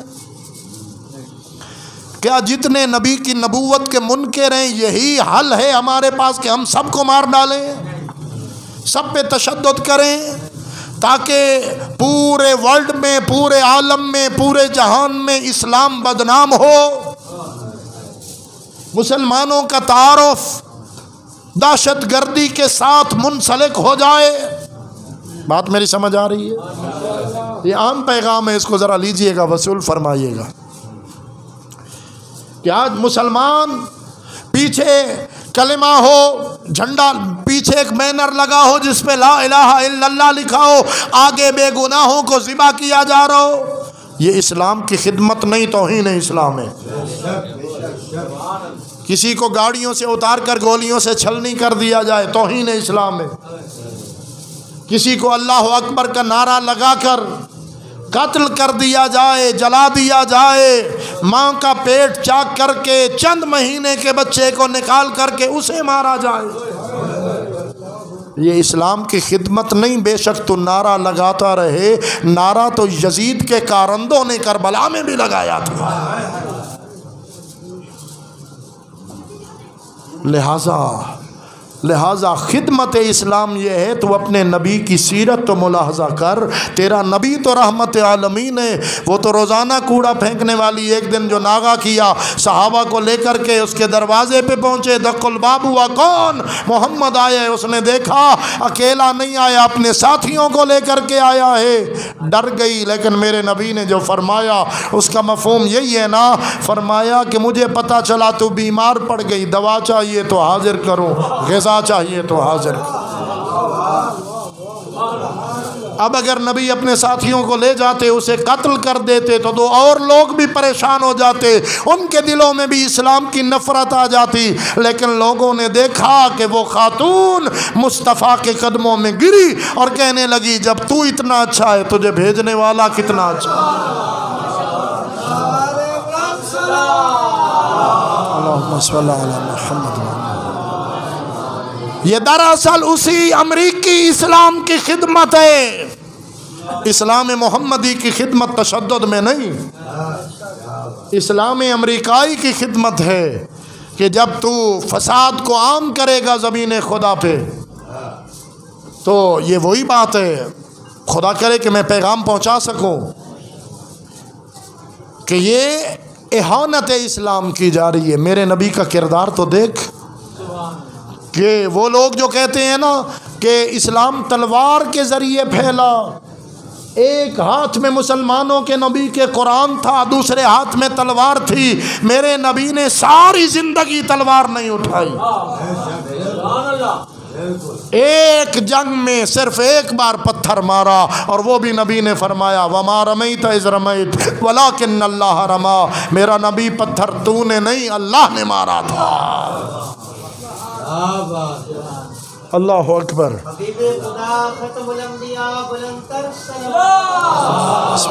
کیا جتنے نبی کی نبوت کے منکر ہیں یہی حل ہے ہمارے پاس کہ ہم سب کو مار ڈالیں، سب پہ تشدد کریں تاکہ پورے ورلڈ میں، پورے عالم میں، پورے جہان میں اسلام بدنام ہو، مسلمانوں کا تعارف دہشت گردی کے ساتھ منسلک ہو جائے؟ بات میری سمجھ آ رہی ہے؟ یہ عام پیغام ہے، اس کو ذرا لیجئے گا، وصول فرمائیے گا کہ آج مسلمان پیچھے کلمہ ہو، جھنڈا پیچھے ایک بینر لگا ہو جس پہ لا الہ الا اللہ لکھا ہو، آگے بے گناہوں کو ذبح کیا جا رہا ہو، یہ اسلام کی خدمت نہیں، توہین اسلام ہے. کسی کو گاڑیوں سے اتار کر گولیوں سے چھلنی کر دیا جائے، توہین اسلام ہے. کسی کو اللہ اکبر کا نعرہ لگا کر قتل کر دیا جائے، جلا دیا جائے، ماں کا پیٹ چاک کر کے چند مہینے کے بچے کو نکال کر کے اسے مارا جائے، یہ اسلام کی خدمت نہیں. بے شک تو نعرہ لگاتا رہے، نعرہ تو یزید کے کارندوں نے کربلا میں بھی لگایا تھا. لہذا لہذا خدمت اسلام یہ ہے، تو اپنے نبی کی سیرت تو ملاحظہ کر. تیرا نبی تو رحمت عالمین ہے، وہ تو روزانہ کوڑا پھینکنے والی. ایک دن جو ناغا کیا، صحابہ کو لے کر کے اس کے دروازے پہ پہنچے، دق الباب ہوا، کون؟ محمد آیا ہے. اس نے دیکھا اکیلا نہیں آیا، اپنے ساتھیوں کو لے کر کے آیا ہے. ڈر گئی، لیکن میرے نبی نے جو فرمایا اس کا مفہوم یہی ہے نا. فرمایا کہ مجھے پتا چلا تو بیمار پڑ گئی، دوا چاہیے تو حاضر کروں، غذا چاہیے تو حاضر. اب اگر نبی اپنے ساتھیوں کو لے جاتے، اسے قتل کر دیتے، تو دو اور لوگ بھی پریشان ہو جاتے، ان کے دلوں میں بھی اسلام کی نفرت آ جاتی. لیکن لوگوں نے دیکھا کہ وہ خاتون مصطفیٰ کے قدموں میں گری اور کہنے لگی، جب تو اتنا اچھا ہے، تجھے بھیجنے والا کتنا اچھا ہے. اللہم صلی علی محمد. یہ دراصل اسی امریکی اسلام کی خدمت ہے. اسلام محمدی کی خدمت تشدد میں نہیں، اسلام امریکائی کی خدمت ہے کہ جب تو فساد کو عام کرے گا زمین خدا پہ، تو یہ وہی بات ہے خدا کرے کہ میں پیغام پہنچا سکوں کہ یہ اہانت اسلام کی جا رہی ہے۔ میرے نبی کا کردار تو دیکھ، کہ وہ لوگ جو کہتے ہیں نا کہ اسلام تلوار کے ذریعے پھیلا، ایک ہاتھ میں مسلمانوں کے نبی کے قرآن تھا، دوسرے ہاتھ میں تلوار تھی، میرے نبی نے ساری زندگی تلوار نہیں اٹھائی، ایک جنگ میں صرف ایک بار پتھر مارا، اور وہ بھی نبی نے فرمایا وَمَا رَمَيْتَ إِذْ رَمَيْتَ وَلَكِنَّ اللَّهَ رَمَا، میرا نبی پتھر تو نے نہیں اللہ نے مارا تھا۔ اللہ اکبر۔ حبیب خدا ختم الانبیاء بلند تر صلوات۔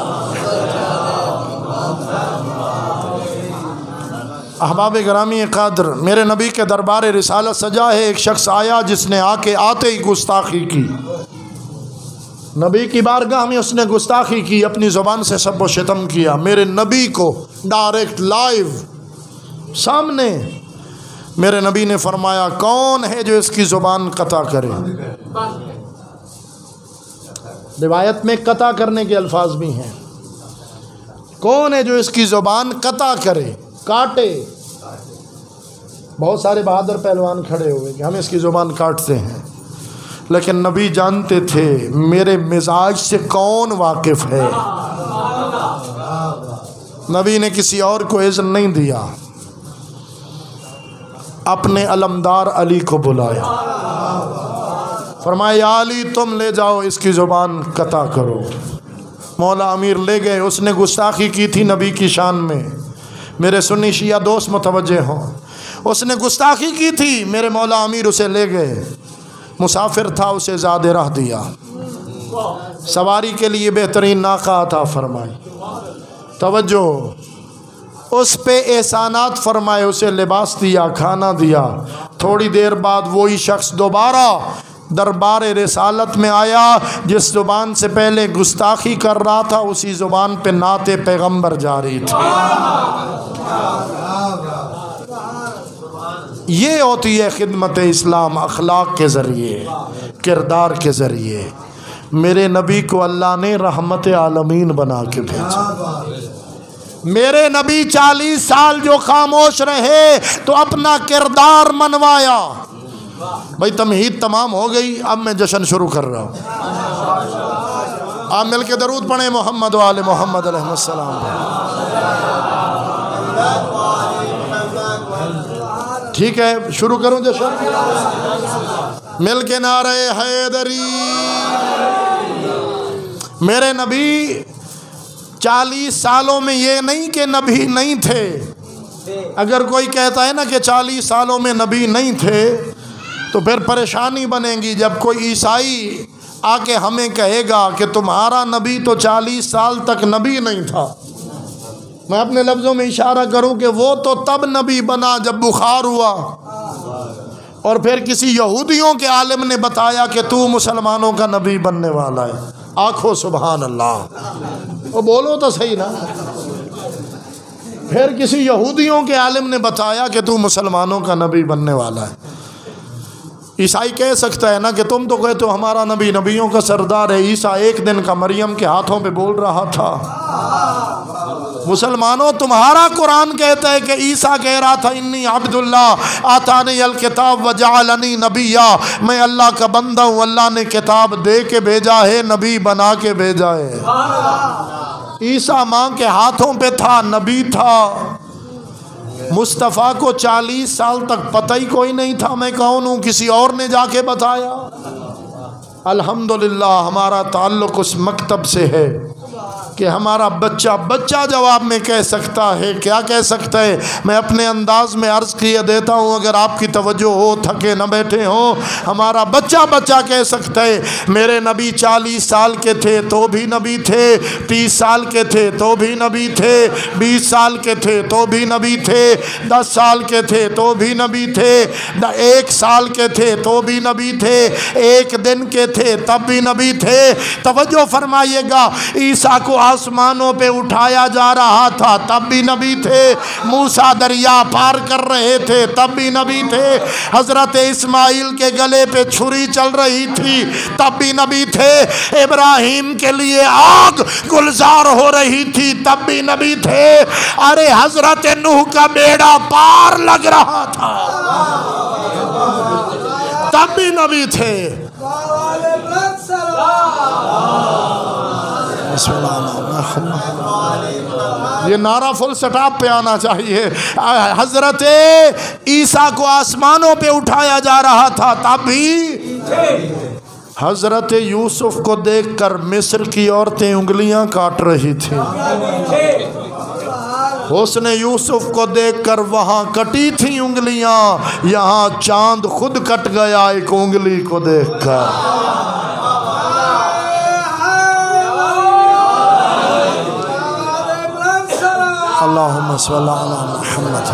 احباب گرامی قدر، میرے نبی کے دربار رسالت سجا ہے، ایک شخص آیا جس نے آ کے آتے ہی گستاخی کی، نبی کی بارگاہ میں اس نے گستاخی کی، اپنی زبان سے سب و شتم کیا میرے نبی کو ڈائریکٹ لائیو سامنے۔ میرے نبی نے فرمایا کون ہے جو اس کی زبان قطع کرے؟ روایت میں قطع کرنے کے الفاظ بھی ہیں، کون ہے جو اس کی زبان قطع کرے، کاٹے؟ بہت سارے بہادر پہلوان کھڑے ہوئے کہ ہم اس کی زبان کاٹتے ہیں، لیکن نبی جانتے تھے میرے مزاج سے کون واقف ہے۔ نبی نے کسی اور کو اذن نہیں دیا، اپنے علمدار علی کو بلایا، فرمایا یا علی تم لے جاؤ اس کی زبان قطع کرو۔ مولا امیر لے گئے، اس نے گستاخی کی تھی نبی کی شان میں، میرے سنی شیعہ دوست متوجہ ہوں، اس نے گستاخی کی تھی، میرے مولا امیر اسے لے گئے، مسافر تھا اسے زیادہ راہ دیا، سواری کے لیے بہترین ناقہ عطا فرمائی، توجہ، اس پہ احسانات فرمائے، اسے لباس دیا، کھانا دیا۔ تھوڑی دیر بعد وہی شخص دوبارہ دربار رسالت میں آیا، جس زبان سے پہلے گستاخی کر رہا تھا اسی زبان پہ نعت پیغمبر جاری تھی۔ یہ ہوتی ہے خدمت اسلام، اخلاق کے ذریعے، کردار کے ذریعے۔ میرے نبی کو اللہ نے رحمت عالمین بنا کے بھیجا۔ میرے نبی چالیس سال جو خاموش رہے تو اپنا کردار منوایا۔ بھائی تمہید تمام ہو گئی، اب میں جشن شروع کر رہا ہوں۔ آپ مل کے درود پڑھیں محمد و آل محمد علیہ السلام۔ ٹھیک ہے شروع کروں جشن؟ مل کے نعرہ حیدری۔ میرے نبی چالیس سالوں میں یہ نہیں کہ نبی نہیں تھے، اگر کوئی کہتا ہے نا کہ چالیس سالوں میں نبی نہیں تھے تو پھر پریشانی بنے گی جب کوئی عیسائی آ کے ہمیں کہے گا کہ تمہارا نبی تو چالیس سال تک نبی نہیں تھا۔ میں اپنے لفظوں میں اشارہ کروں کہ وہ تو تب نبی بنا جب بخار ہوا، اور پھر کسی یہودیوں کے عالم نے بتایا کہ تو مسلمانوں کا نبی بننے والا ہے۔ آنکھوں سبحان اللہ، وہ بولو تو صحیح نا۔ پھر کسی یہودیوں کے عالم نے بتایا کہ تو مسلمانوں کا نبی بننے والا ہے۔ عیسائی کہہ سکتا ہے نا کہ تم تو کہتے ہو ہمارا نبی نبیوں کا سردار ہے، عیسیٰ ایک دن کا مریم کے ہاتھوں پہ بول رہا تھا۔ مسلمانوں تمہارا قرآن کہتا ہے کہ عیسیٰ کہہ رہا تھا انی عبد اللہ آتانی الکتاب وجعلنی نبیا، میں اللہ کا بندہ ہوں، اللہ نے کتاب دے کے بھیجا ہے، نبی بنا کے بھیجا ہے۔ عیسیٰ ماں کے ہاتھوں پہ تھا، نبی تھا۔ مصطفیٰ کو چالیس سال تک پتہ ہی کوئی نہیں تھا میں کون ہوں، کسی اور نے جا کے بتایا۔ الحمدللہ ہمارا تعلق اس مکتب سے ہے کہ ہمارا بچہ بچہ جواب میں کہہ سکتا ہے۔ کیا کہہ سکتا ہے؟ میں اپنے انداز میں عرض کیے دیتا ہوں، اگر آپ کی توجہ ہو، تھکے نہ بیٹھے ہوں، ہمارا بچہ بچہ کہہ سکتا ہے میرے نبی چالیس سال کے تھے تو بھی نبی تھے، تیس سال کے تھے تو بھی نبی تھے، بیس سال کے تھے تو بھی نبی تھے، دس سال کے تھے تو بھی نبی تھے، ایک سال کے تھے تو بھی نبی تھے، ایک دن کے تھے تب بھی نبی تھے۔ توجہ فرمائیے گا، عیسیٰ کو آسمانوں پہ اٹھایا جا رہا تھا تب بھی نبی تھے، موسیٰ دریا پار کر رہے تھے تب بھی نبی تھے، حضرت اسماعیل کے گلے پہ چھری چل رہی تھی تب بھی نبی تھے، ابراہیم کے لیے آگ گلزار ہو رہی تھی تب بھی نبی تھے، ارے حضرت نوح کا بیڑا پار لگ رہا تھا تب بھی نبی تھے۔ یہ نعرہ فل سٹاپ پہ آنا چاہیے۔ حضرت عیسیٰ کو آسمانوں پہ اٹھایا جا رہا تھا تب بھی، حضرت یوسف کو دیکھ کر مصر کی عورتیں انگلیاں کاٹ رہی تھیں، حسن یوسف کو دیکھ کر وہاں کٹی تھیں انگلیاں، یہاں چاند خود کٹ گیا ایک انگلی کو دیکھ کر۔ اللہم صلی علی محمد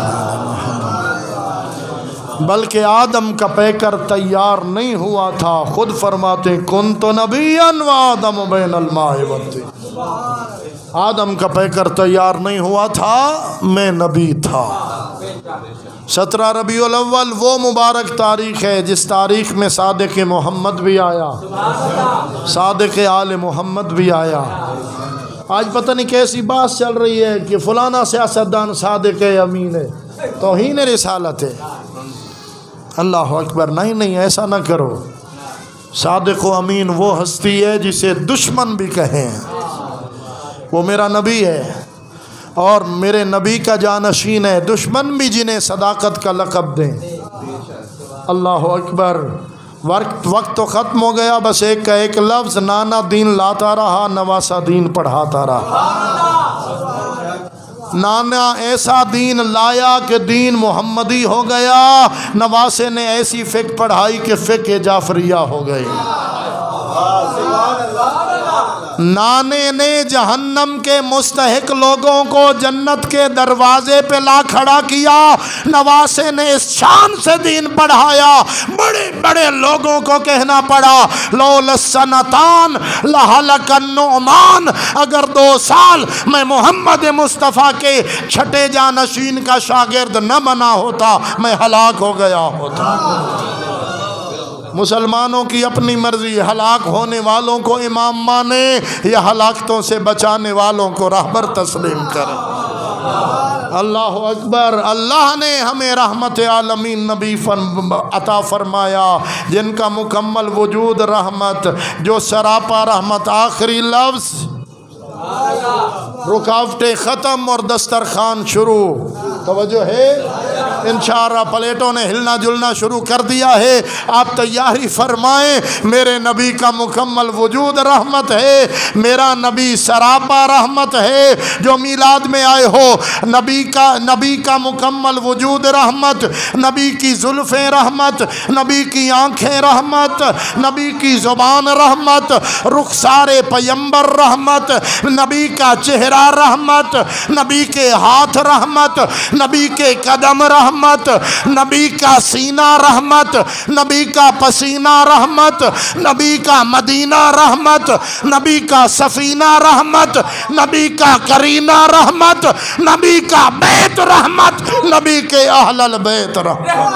بلکہ آدم کا پیکر تیار نہیں ہوا تھا، خود فرماتے ہیں کنت نبیا و آدم بین الماء والطین، آدم کا پیکر تیار نہیں ہوا تھا، میں نبی تھا۔ سترہ ربیع الاول وہ مبارک تاریخ ہے جس تاریخ میں صادق محمد بھی آیا، صادق آل محمد بھی آیا۔ آج پتہ نہیں کیسی بات چل رہی ہے کہ فلانا سیاستدان صادق امین ہے، توہین رسالت ہے۔ اللہ اکبر، نہیں نہیں ایسا نہ کرو۔ صادق و امین وہ ہستی ہے جسے دشمن بھی کہیں، وہ میرا نبی ہے اور میرے نبی کا جانشین ہے، دشمن بھی جنہیں صداقت کا لقب دیں۔ اللہ اکبر، وقت وقت تو ختم ہو گیا، بس ایک کا ایک لفظ، نانا دین لاتا رہا، نواسا دین پڑھاتا رہا۔ نانا ایسا دین لایا کہ دین محمدی ہو گیا، نواسے نے ایسی فقہ پڑھائی کہ فقہ جعفریہ ہو گئی۔ نانے نے جہنم کے مستحق لوگوں کو جنت کے دروازے پہ لا کھڑا کیا، نواسے نے اس شان سے دین پڑھایا، بڑے بڑے لوگوں کو کہنا پڑا لولا السنتان لہلک النعمان، اگر دو سال میں محمد مصطفیٰ کے چھٹے جانشین کا شاگرد نہ بنا ہوتا میں ہلاک ہو گیا ہوتا۔ مسلمانوں کی اپنی مرضی، ہلاک ہونے والوں کو امام مانے یا ہلاکتوں سے بچانے والوں کو راہبر تسلیم کریں۔ اللہ اکبر، اللہ نے ہمیں رحمت عالمین نبی عطا فرمایا جن کا مکمل وجود رحمت، جو سراپا رحمت، آخری لفظ رکاوٹیں ختم اور دسترخوان شروع۔ توجہ ہے، انشاءاللہ پلیٹوں نے ہلنا جلنا شروع کر دیا ہے، آپ تیاری فرمائیں، میرے نبی کا مکمل وجود رحمت ہے، میرا نبی سراپا رحمت ہے۔ جو میلاد میں آئے ہو، نبی کا نبی کا مکمل وجود رحمت، نبی کی زلفیں رحمت، نبی کی آنکھیں رحمت، نبی کی زبان رحمت، رخسار پیمبر رحمت، نبی کا چہرہ رحمت، نبی کے ہاتھ رحمت، نبی کے قدم رحمت، نبی کا سینہ رحمت، نبی کا پسینہ رحمت، نبی کا مدینہ رحمت، نبی کا سفینہ رحمت، نبی کا کرینہ رحمت، نبی کا بیت رحمت، نبی کے اہل البیت رحمت۔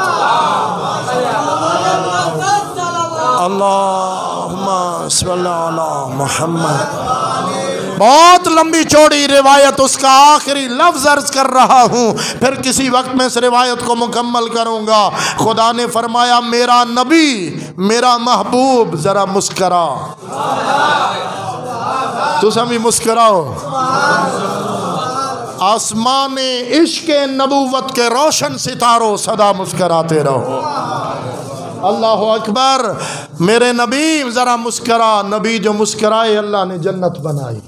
اللہم صلی علی محمد۔ بہت لمبی چوڑی روایت، اس کا آخری لفظ عرض کر رہا ہوں، پھر کسی وقت میں اس روایت کو مکمل کروں گا۔ خدا نے فرمایا میرا نبی، میرا محبوب، ذرا مسکرا، تو سمی مسکراؤ۔ آسمان عشق نبوت کے روشن ستاروں سدا مسکراتے رہو۔ اللہ اکبر، میرے نبی ذرا مسکرا، نبی جو مسکرائے اللہ نے جنت بنائی۔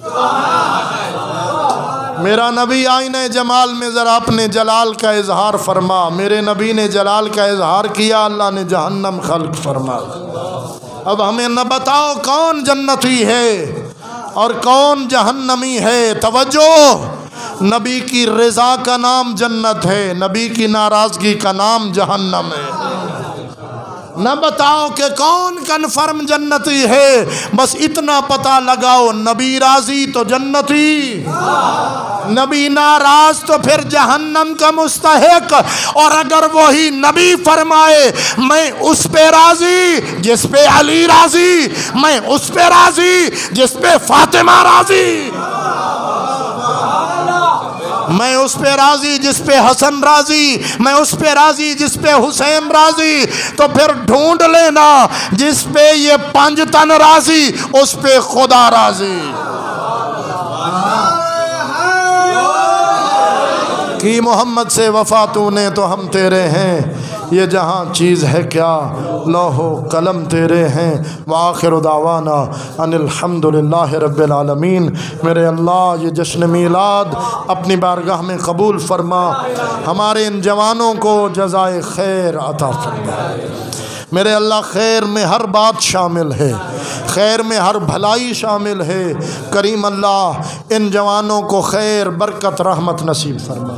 میرا نبی آئینہ جمال میں ذرا اپنے جلال کا اظہار فرما، میرے نبی نے جلال کا اظہار کیا، اللہ نے جہنم خلق فرما۔ اب ہمیں نہ بتاؤ کون جنتی ہے اور کون جہنمی ہے، توجہ، نبی کی رضا کا نام جنت ہے، نبی کی ناراضگی کا نام جہنم ہے۔ نہ بتاؤ کہ کون کنفرم جنتی ہے، بس اتنا پتہ لگاؤ نبی راضی تو جنتی، نبی ناراض تو پھر جہنم کا مستحق۔ اور اگر وہی نبی فرمائے میں اس پہ راضی جس پہ علی راضی، میں اس پہ راضی جس پہ فاطمہ راضی، میں اس پہ راضی جس پہ حسن راضی، میں اس پہ راضی جس پہ حسین راضی، تو پھر ڈھونڈ لینا جس پہ یہ پانچ تن راضی اس پہ خدا راضی۔ کی محمد سے وفا تو نے تو ہم تیرے ہیں، یہ جہاں چیز ہے کیا لوح و قلم تیرے ہیں۔ وآخر دعوانا ان الحمدللہ رب العالمین۔ میرے اللہ یہ جشن میلاد اپنی بارگاہ میں قبول فرما، ہمارے ان جوانوں کو جزائے خیر عطا فرما۔ میرے اللہ خیر میں ہر بات شامل ہے، خیر میں ہر بھلائی شامل ہے۔ کریم اللہ ان جوانوں کو خیر برکت رحمت نصیب فرما۔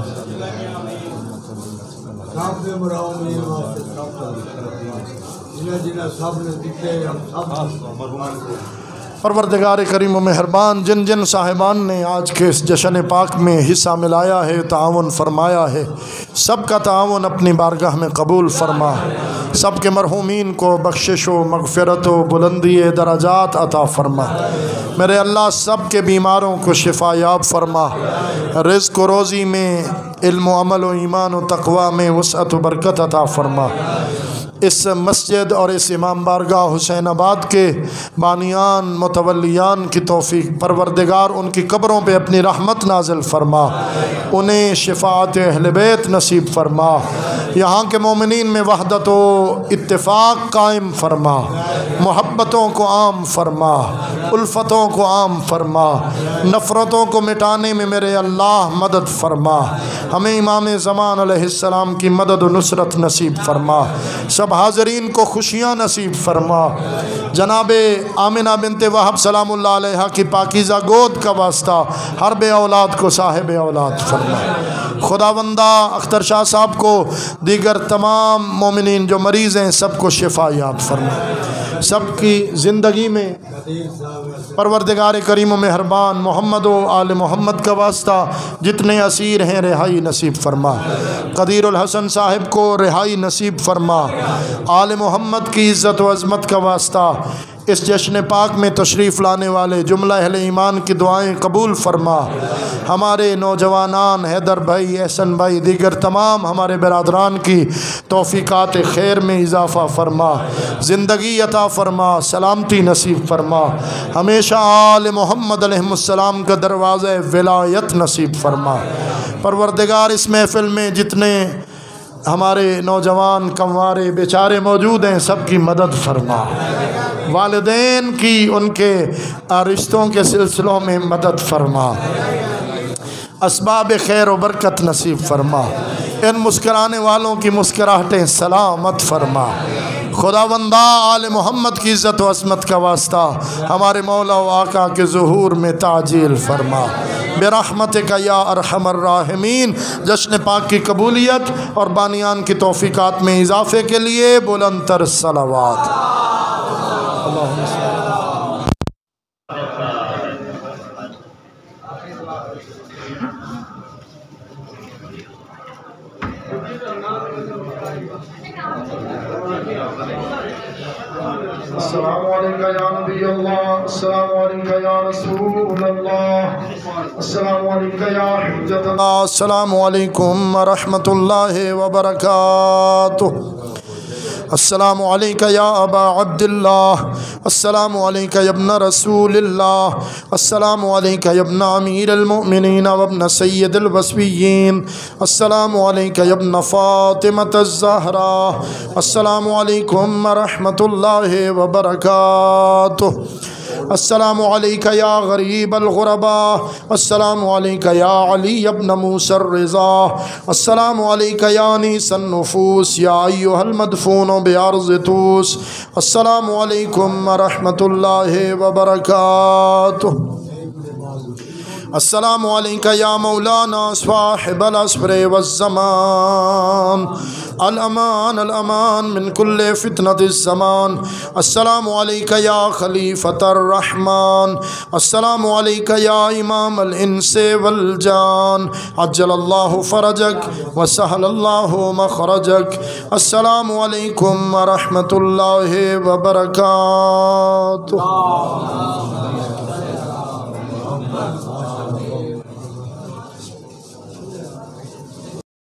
پروردگار کریم و مہربان، جن جن صاحبان نے آج کے اس جشن پاک میں حصہ ملایا ہے، تعاون فرمایا ہے، سب کا تعاون اپنی بارگاہ میں قبول فرما۔ سب کے مرحومین کو بخشش و مغفرت و بلندی درجات عطا فرما۔ میرے اللہ سب کے بیماروں کو شفا یاب فرما، رزق و روزی میں، علم و عمل و ایمان و تقوی میں وسعت و برکت عطا فرما۔ اس مسجد اور اس امام بارگاہ حسین آباد کے بانیان متولیان کی توفیق پروردگار ان کی قبروں پہ اپنی رحمت نازل فرما، انہیں شفاعت اہل بیت نصیب فرما۔ یہاں کے مومنین میں وحدت و اتفاق قائم فرما، محبتوں کو عام فرما، الفتوں کو عام فرما، نفرتوں کو مٹانے میں میرے اللہ مدد فرما۔ ہمیں امام زمان علیہ السلام کی مدد و نصرت نصیب فرما، سب حاضرین کو خوشیاں نصیب فرما۔ جناب آمنہ بنت وہب سلام اللہ علیہ کی پاکیزہ گود کا واسطہ ہر بے اولاد کو صاحب اولاد فرما۔ خداوندہ اختر شاہ صاحب کو، دیگر تمام مومنین جو مریض ہیں سب کو شفا یاب فرما۔ سب کی زندگی میں پروردگار کریم و مہربان محمد و آل محمد کا واسطہ جتنے اسیر ہیں رہائی نصیب فرما۔ قدیر الحسن صاحب کو رہائی نصیب فرما۔ آل محمد کی عزت و عظمت کا واسطہ اس جشن پاک میں تشریف لانے والے جملہ اہل ایمان کی دعائیں قبول فرما۔ ہمارے نوجوانان حیدر بھائی، احسن بھائی، دیگر تمام ہمارے برادران کی توفیقات خیر میں اضافہ فرما، زندگی عطا فرما، سلامتی نصیب فرما۔ ہمیشہ آل محمد علیہ السلام کا دروازہ ولایت نصیب فرما۔ پروردگار اس محفل میں جتنے ہمارے نوجوان کموارے بیچارے موجود ہیں سب کی مدد فرما، والدین کی ان کے رشتوں کے سلسلوں میں مدد فرما، اسباب خیر و برکت نصیب فرما، ان مسکرانے والوں کی مسکراہٹیں سلامت فرما۔ خداوندہ آل محمد کی عزت و عظمت کا واسطہ ہمارے مولا و آقا کے ظہور میں تعجیل فرما برحمتک یا ارحم الراحمین۔ جشن پاک کی قبولیت اور بانیان کی توفیقات میں اضافے کے لیے بلند تر صلوات۔ اللہم صل السلام علیکہ یا نبی اللہ، السلام علیکہ یا رسول اللہ، السلام علیکہ یا حجت اللہ، السلام علیکم ورحمۃ اللہ وبرکاتہ۔ السلام علیکہ یا ابا عبداللہ، السلام علیکہ یا ابن رسول اللہ، السلام علیکہ یا ابن امیر المؤمنین وابن سید الوصفیین، السلام علیکہ یا ابن فاطمۃ الزہراء، السلام علیکم ورحمۃ اللہ وبرکاتہ۔ السلام علیکہ یا غریب الغرباء، السلام علیکہ یا علی ابن موسیٰ الرضا، السلام علیکہ یا انیس النفوس یا ایہا المدفون بیارض توس، السلام علیکم ورحمۃ اللہ وبرکاتہ۔ السلام علیکہ یا مولانا صاحب العصر والزمان الامان الامان من کل فتنة الزمان السلام علیکہ یا خلیفۃ الرحمن السلام علیکہ یا امام الانس والجان عجل اللہ فرجک وسہل اللہ مخرجک السلام علیکم ورحمۃ اللہ وبرکاتہ.